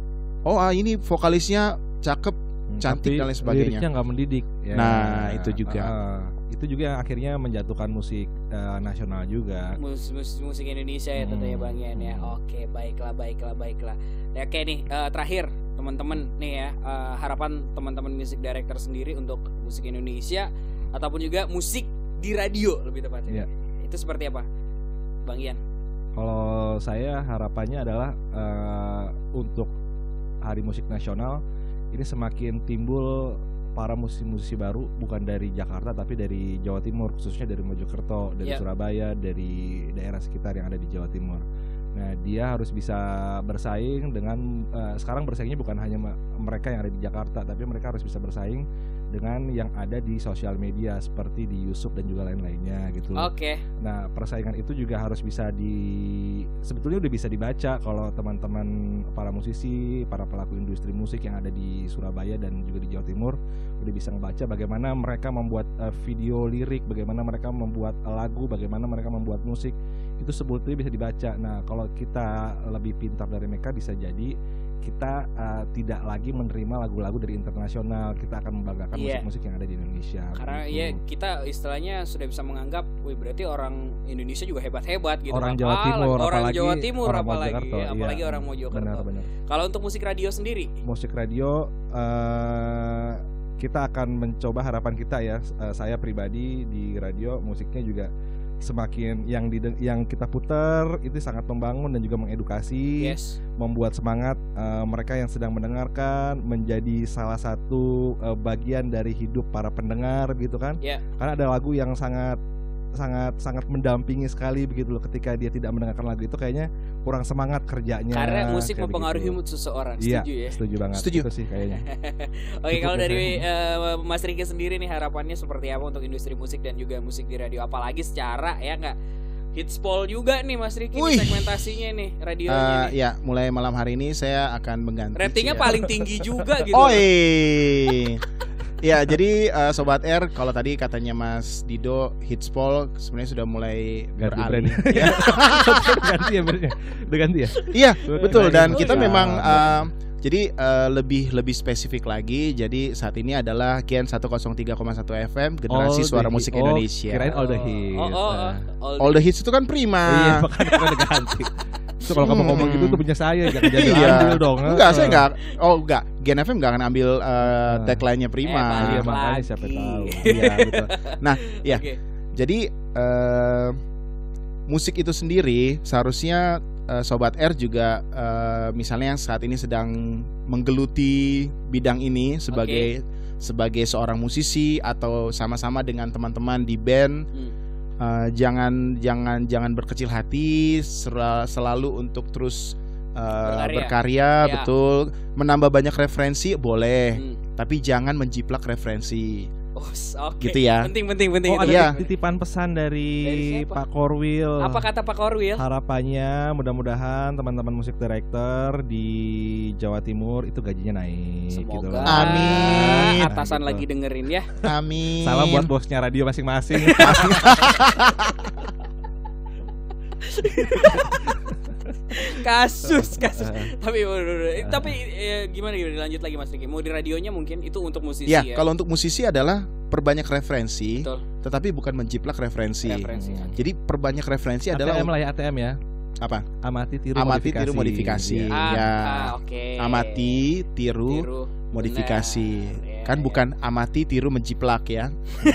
oh ah, ini vokalisnya cakep, cantik Tapi dan lain sebagainya. liriknya nggak mendidik. Ya, Nah, itu juga. uh, itu juga yang akhirnya menjatuhkan musik uh, nasional juga. Mus- mus- musik Indonesia ya tentunya Hmm. Bang Ian ya. Oke, baiklah baiklah baiklah. Nah, oke nih eh, terakhir teman-teman nih ya, eh, harapan teman-teman music director sendiri untuk musik Indonesia ataupun juga musik di radio lebih tepatnya. Iya. Itu seperti apa, Bang Ian? Kalau saya harapannya adalah uh, untuk Hari Musik Nasional ini semakin timbul para musisi-musisi baru, bukan dari Jakarta tapi dari Jawa Timur, khususnya dari Mojokerto, dari Ya. Surabaya, dari daerah sekitar yang ada di Jawa Timur. Nah, dia harus bisa bersaing dengan uh, sekarang bersaingnya bukan hanya me- mereka yang ada di Jakarta, tapi mereka harus bisa bersaing dengan yang ada di sosial media seperti di YouTube dan juga lain-lainnya gitu. Oke. Nah, persaingan itu juga harus bisa di sebetulnya udah bisa dibaca kalau teman-teman para musisi, para pelaku industri musik yang ada di Surabaya dan juga di Jawa Timur udah bisa ngebaca bagaimana mereka membuat uh, video lirik, bagaimana mereka membuat uh, lagu, bagaimana mereka membuat musik. Itu sebetulnya bisa dibaca. Nah, kalau kita lebih pintar dari mereka bisa jadi kita uh, tidak lagi menerima lagu-lagu dari internasional. Kita akan membanggakan Iya. musik-musik yang ada di Indonesia. Karena gitu. ya kita istilahnya sudah bisa menganggap, wih berarti orang Indonesia juga hebat-hebat gitu. Orang Jawa Apalagi- Timur, orang apalagi Jawa Timur orang apalagi, Mojokerto, ya, apalagi iya. orang Mojokerto. Benar-benar. Kalau untuk musik radio sendiri, Musik radio eh, kita akan mencoba, harapan kita ya, eh, saya pribadi di radio musiknya juga semakin yang di yang kita putar itu sangat membangun dan juga mengedukasi, yes. membuat semangat eh, mereka yang sedang mendengarkan menjadi salah satu eh, bagian dari hidup para pendengar gitu kan. Ya. Karena ada lagu yang sangat sangat sangat mendampingi sekali begitu loh, ketika dia tidak mendengarkan lagu itu kayaknya kurang semangat kerjanya. Karena musik kayak mempengaruhi begitu. mood seseorang, Iya, setuju ya? setuju banget. Setuju. Itu sih kayaknya. Oke, Cukup kalau ya, dari saya. eh, Mas Riki sendiri nih harapannya seperti apa untuk industri musik dan juga musik di radio, apalagi secara ya nggak hits poll juga nih Mas Riki nih Wih. segmentasinya nih radionya Uh, nih. ya, mulai malam hari ini saya akan mengganti. Ratingnya ya. paling tinggi juga gitu. Oh iya. Ya, jadi uh, Sobat R, kalau tadi katanya Mas Dido, Hitspol sebenarnya sudah mulai Ganti beralih. brand. Ya. ganti ya brandnya. Udah ganti ya? Iya, betul. Dan Oh, kita iya. memang uh, jadi uh, lebih lebih spesifik lagi. Jadi saat ini adalah Gen seratus tiga koma satu F M, generasi All suara the musik hit. Oh, Indonesia. kirain all the hits. Oh, oh, oh, Nah. all, All the hits itu kan Prima. Iya, makanya kita udah ganti. Itu kalau kamu ngomong gitu tuh punya saya, jangan jadi Iya. ambil dong. Enggak, saya enggak. Oh, enggak. Gen F M enggak akan ambil uh, Nah. tagline-nya Eh, Prima. balik Iya, lagi. makanya siapa tahu. Iya, betul. Nah, ya. Oke. Jadi eh, musik itu sendiri seharusnya eh, Sobat R juga eh, misalnya yang saat ini sedang menggeluti bidang ini sebagai sebagai seorang musisi atau sama-sama dengan teman-teman di band, Hmm. eh, jangan jangan jangan berkecil hati, sel- selalu untuk terus eh, Berkarya. berkarya, Ya. betul, menambah banyak referensi boleh, Hmm. tapi jangan menjiplak referensi. Oh, s- oke. Gitu ya. Penting penting penting. Oh, ada itu. Iya. titipan pesan dari, Dari siapa? Pak Korwil. Apa kata Pak Korwil? Harapannya mudah-mudahan teman-teman musik director di Jawa Timur itu gajinya naik gitu Semoga loh. Amin. atasan Nah, gitu. lagi dengerin ya. Amin. Salam buat bosnya radio masing-masing. Kasus kasus. Eh. tapi waduh, waduh. tapi eh, gimana gimana lanjut lagi Mas Riki. Mau di radionya mungkin itu untuk musisi Ya, ya. kalau untuk musisi adalah perbanyak referensi, Betul. tetapi bukan menjiplak referensi. Referensi. Hmm. Jadi perbanyak referensi adalah A T M lah ya, A T M ya. Apa? Amati tiru Amati modifikasi. tiru modifikasi. Iya. Ah, Ya. ah, oke. Amati tiru, Tiru, modifikasi. benar. Ya, Kan ya. bukan amati tiru menjiplak ya.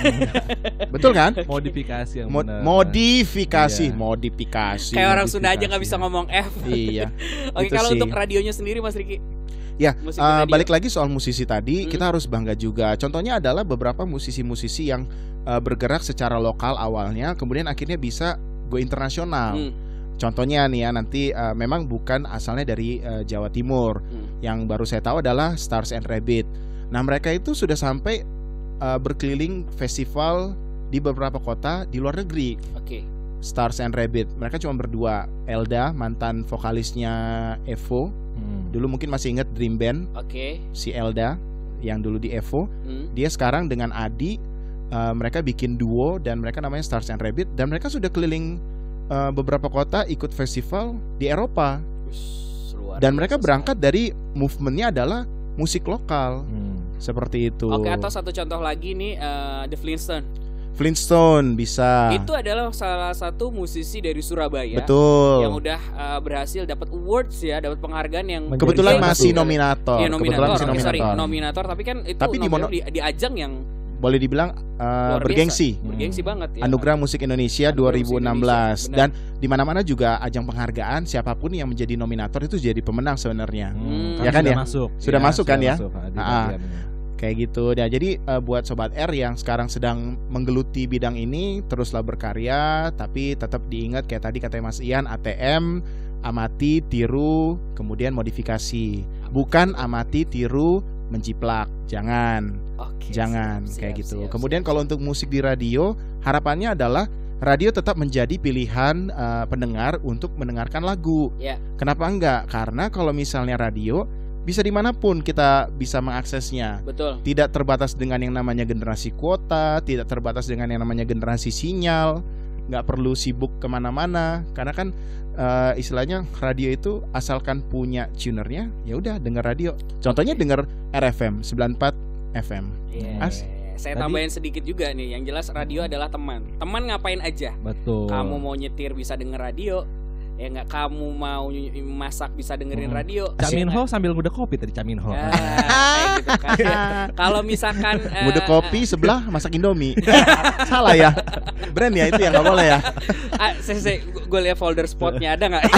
Betul kan? Modifikasi yang Mo- benar. modifikasi, Iya. modifikasi. Kayak orang Sunda aja modifikasi, nggak bisa ya. ngomong F. Iya. Oke, Itu kalau sih. untuk radionya sendiri Mas Riki. Ya, Musik uh, radio. balik lagi soal musisi tadi, Hmm. kita harus bangga juga. Contohnya adalah beberapa musisi-musisi yang uh, bergerak secara lokal awalnya, kemudian akhirnya bisa go internasional. Hmm. Contohnya nih ya, nanti uh, memang bukan asalnya dari uh, Jawa Timur. Hmm. Yang baru saya tahu adalah Stars and Rabbit. Nah, mereka itu sudah sampai uh, berkeliling festival di beberapa kota di luar negeri. Oke. Stars and Rabbit. Mereka cuma berdua. Elda, mantan vokalisnya Evo. Hmm. Dulu mungkin masih ingat Dream Band, Oke. si Elda yang dulu di Evo. Hmm. Dia sekarang dengan Adi, uh, mereka bikin duo dan mereka namanya Stars and Rabbit, dan mereka sudah keliling uh, beberapa kota ikut festival di Eropa. Ush, luar Dan mereka biasa berangkat dari movementnya adalah musik lokal. Hmm. Seperti itu. sekali. Oke, atau satu contoh lagi nih uh, The Flintstones. Flintstone bisa. Itu adalah salah satu musisi dari Surabaya. Betul. Yang udah uh, berhasil dapat awards ya, dapat penghargaan yang Menjadi Kebetulan salah masih satu. nominator. Iya, Kebetulan nominator. masih Oke, sorry, nominator. nominator, tapi kan itu Tapi di nominal mono- di, di ajang yang Boleh dibilang uh, luar bergengsi. biasa. Bergengsi banget ya. Anugerah Musik Indonesia Anugerah dua ribu enam belas. Musik Indonesia, Dan di mana-mana juga ajang penghargaan, siapapun yang menjadi nominator itu jadi pemenang sebenarnya. Hmm. Ya kan sudah ya? masuk. Sudah masuk kan ya? masuk, ah, di Ah. bagiannya. Kayak gitu. Nah, jadi uh, buat Sobat R yang sekarang sedang menggeluti bidang ini, teruslah berkarya, tapi tetap diingat kayak tadi kata Mas Ian, A T M, amati, tiru, kemudian modifikasi. Bukan amati, tiru, menjiplak. Jangan. Oke, Jangan siap, kayak siap, gitu. siap, Kemudian siap, kalau siap. untuk musik di radio, harapannya adalah radio tetap menjadi pilihan uh, pendengar untuk mendengarkan lagu. Ya. Kenapa enggak? Karena kalau misalnya radio bisa dimanapun kita bisa mengaksesnya. Betul. Tidak terbatas dengan yang namanya generasi kuota, tidak terbatas dengan yang namanya generasi sinyal, nggak perlu sibuk kemana-mana. Karena kan uh, istilahnya radio itu asalkan punya tunernya, ya udah denger radio. Contohnya denger R F M sembilan puluh empat F M. Iya. As- Saya Tadi- tambahin sedikit juga nih. Yang jelas radio adalah teman. Teman ngapain aja? Betul. Kamu mau nyetir bisa denger radio. Ya nggak, kamu mau ny- masak bisa dengerin Hmm. radio. Cak Ya Minho nggak? sambil ngudah kopi tadi Cak Minho. Ya, kayak gitu kan. Kalau misalkan eh, Muda kopi sebelah masak Indomie. Salah ya. Brand ya itu yang nggak boleh ya. ah, saya, saya gue lihat folder spotnya ada nggak?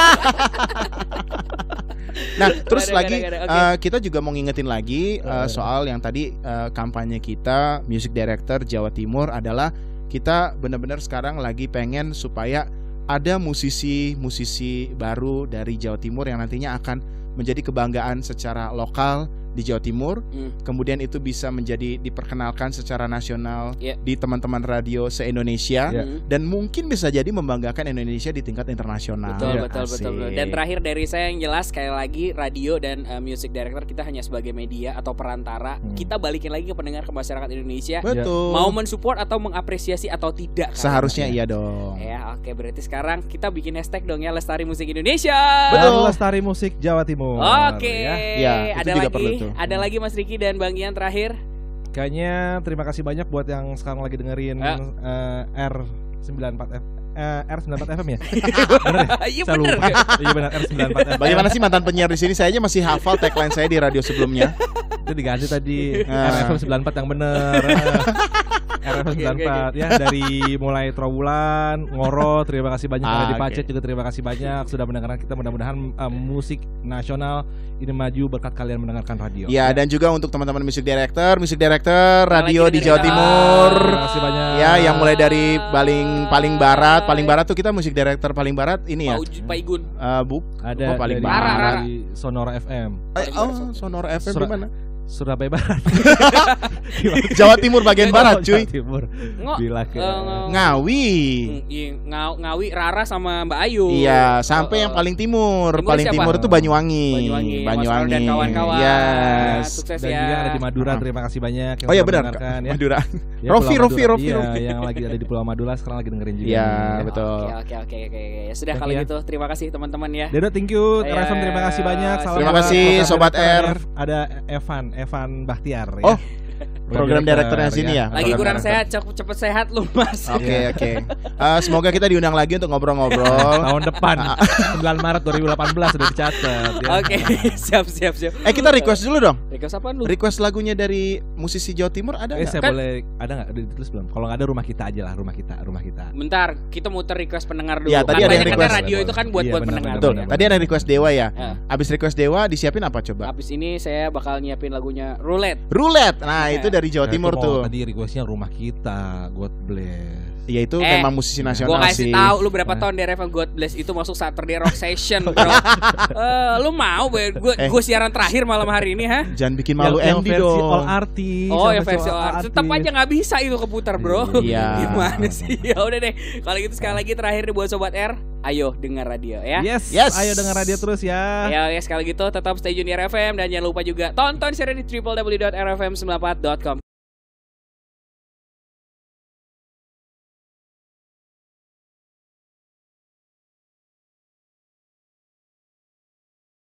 Nah, terus Gak ada, lagi gak ada, gak ada. uh, kita juga mau ngingetin lagi uh, soal yang tadi uh, kampanye kita Music Director Jawa Timur adalah kita benar-benar sekarang lagi pengen supaya ada musisi-musisi baru dari Jawa Timur yang nantinya akan menjadi kebanggaan secara lokal di Jawa Timur. Hmm. Kemudian itu bisa menjadi diperkenalkan secara nasional Yeah. di teman-teman radio se-Indonesia. Yeah. Hmm. Dan mungkin bisa jadi membanggakan Indonesia di tingkat internasional. Betul, Ya, betul, betul, betul. Asik. Dan terakhir dari saya yang jelas sekali lagi radio dan uh, music director kita hanya sebagai media atau perantara. Hmm. Kita balikin lagi ke pendengar, ke masyarakat Indonesia. Betul. Mau mensupport atau mengapresiasi atau tidak. kan? Seharusnya iya dong. Ya, oke, berarti sekarang kita bikin hashtag dong ya, Lestari Musik Indonesia. Betul. Dan Lestari Musik Jawa Timur. Oke. ya. Ya, itu ada juga lagi, perlu tuh. ada lagi Mas Riki dan Bang Ian terakhir. Kayaknya terima kasih banyak buat yang sekarang lagi dengerin Ya. eh, R sembilan puluh empat F eh, R sembilan puluh empat F M ya? Bener ya? Iya Saya bener. lupa. Iya benar R sembilan puluh empat F M. Bagaimana sih mantan penyiar di sini? Saya aja masih hafal tagline saya di radio sebelumnya. Itu diganti tadi Ah. R F M sembilan puluh empat yang bener. R F M Oke, sembilan puluh empat oke, ya, dari mulai Trawulan, Ngoro, terima kasih banyak Ah, dari oke. Pacet juga terima kasih banyak sudah mendengarkan kita. Mudah-mudahan eh, musik nasional ini maju berkat kalian mendengarkan radio. Ya, dan juga untuk teman-teman music director, music director radio lagi di Jawa dengerin. Timur. Terima kasih banyak. Ya, yang mulai dari paling paling barat, paling barat tuh kita musik director paling barat ini ya. Pak, Uj- Pak Igun. Eh, bu, Ada Oh, paling dari, barat. dari Sonora F M, eh, oh, Sonora F M Sur- di mana? Surabaya Barat. Jawa Timur bagian barat, cuy. Jawa Timur. Ngo, Bila ke eh, ngo- Ngawi. Hmm, iya, Ngau- Ngawi, Rara sama Mbak Ayu. Iya, sampai Eh, yang paling timur. Timur Paling siapa? timur itu Banyuwangi. Banyuwangi, Mas Ronald dan kawan-kawan. Yes. Sukses Dan ya. juga yang ada di Madura, Uh-huh. terima kasih banyak yang Oh iya sudah benar, mendengarkan, ya. Madura. Ya, Rofi, Pulau Rofi, Madura. Rofi, Iya, Rofi. yang lagi ada di Pulau Madura sekarang lagi dengerin juga. Iya, nih. betul. Oke, oke, oke, oke, oke. Ya sudah Thank kalau you ya. gitu terima kasih teman-teman ya. Dedo, thank you. Iya, Raven, terima kasih banyak. Salam terima buat kasih, program Sobat Director R. Ada Evan, Evan Bahtiar. Oh, ya. program direkturnya sini ya. Lagi Program kurang director. sehat, cepet, cepet sehat lu Mas. Oke oke. Eh, semoga kita diundang lagi untuk ngobrol-ngobrol. Tahun depan sembilan Maret dua ribu delapan belas sudah dicatat ya. Oke, siap siap siap. Eh kita request dulu dong. Request apa lu? Request lagunya dari musisi Jawa Timur ada Eh nggak? saya Kan- boleh ada nggak udah ditulis belum? Kalau nggak ada rumah kita aja lah, rumah kita, rumah kita. Bentar, kita muter request pendengar dulu. Ya, Kan tadi ada yang banyak request. kan radio itu kan buat Iya, buat benar, pendengar. Betul. benar. Tadi ada request Dewa ya. Ya. Abis request Dewa disiapin apa coba? Habis ini saya bakal nyiapin lagunya Roulette. Roulette. Nah, itu dari Jawa Nah, Timur itu mau tuh. Tadi requestnya rumah kita, God bless. Iya itu Eh, memang musisi Gue nasional kasih sih. tahu lu berapa Nah. tahun di R F M God Bless itu masuk Saturday Rock Session, bro. Eh, lu mau gue Eh. gue siaran terakhir malam hari ini, ha? Jangan bikin malu yang, Andy yang versi dong. all artis. Oh, ya yang versi art. Tetap aja nggak bisa itu keputar, bro. Iya. Gimana sih? Ya udah deh. Kalau gitu sekali lagi terakhir nih buat sobat R, ayo dengar radio ya. Yes, Yes. ayo dengar radio terus ya. Ya, ya sekali gitu tetap stay tune di R F M dan jangan lupa juga tonton serial di w w w dot r f m sembilan puluh empat dot com.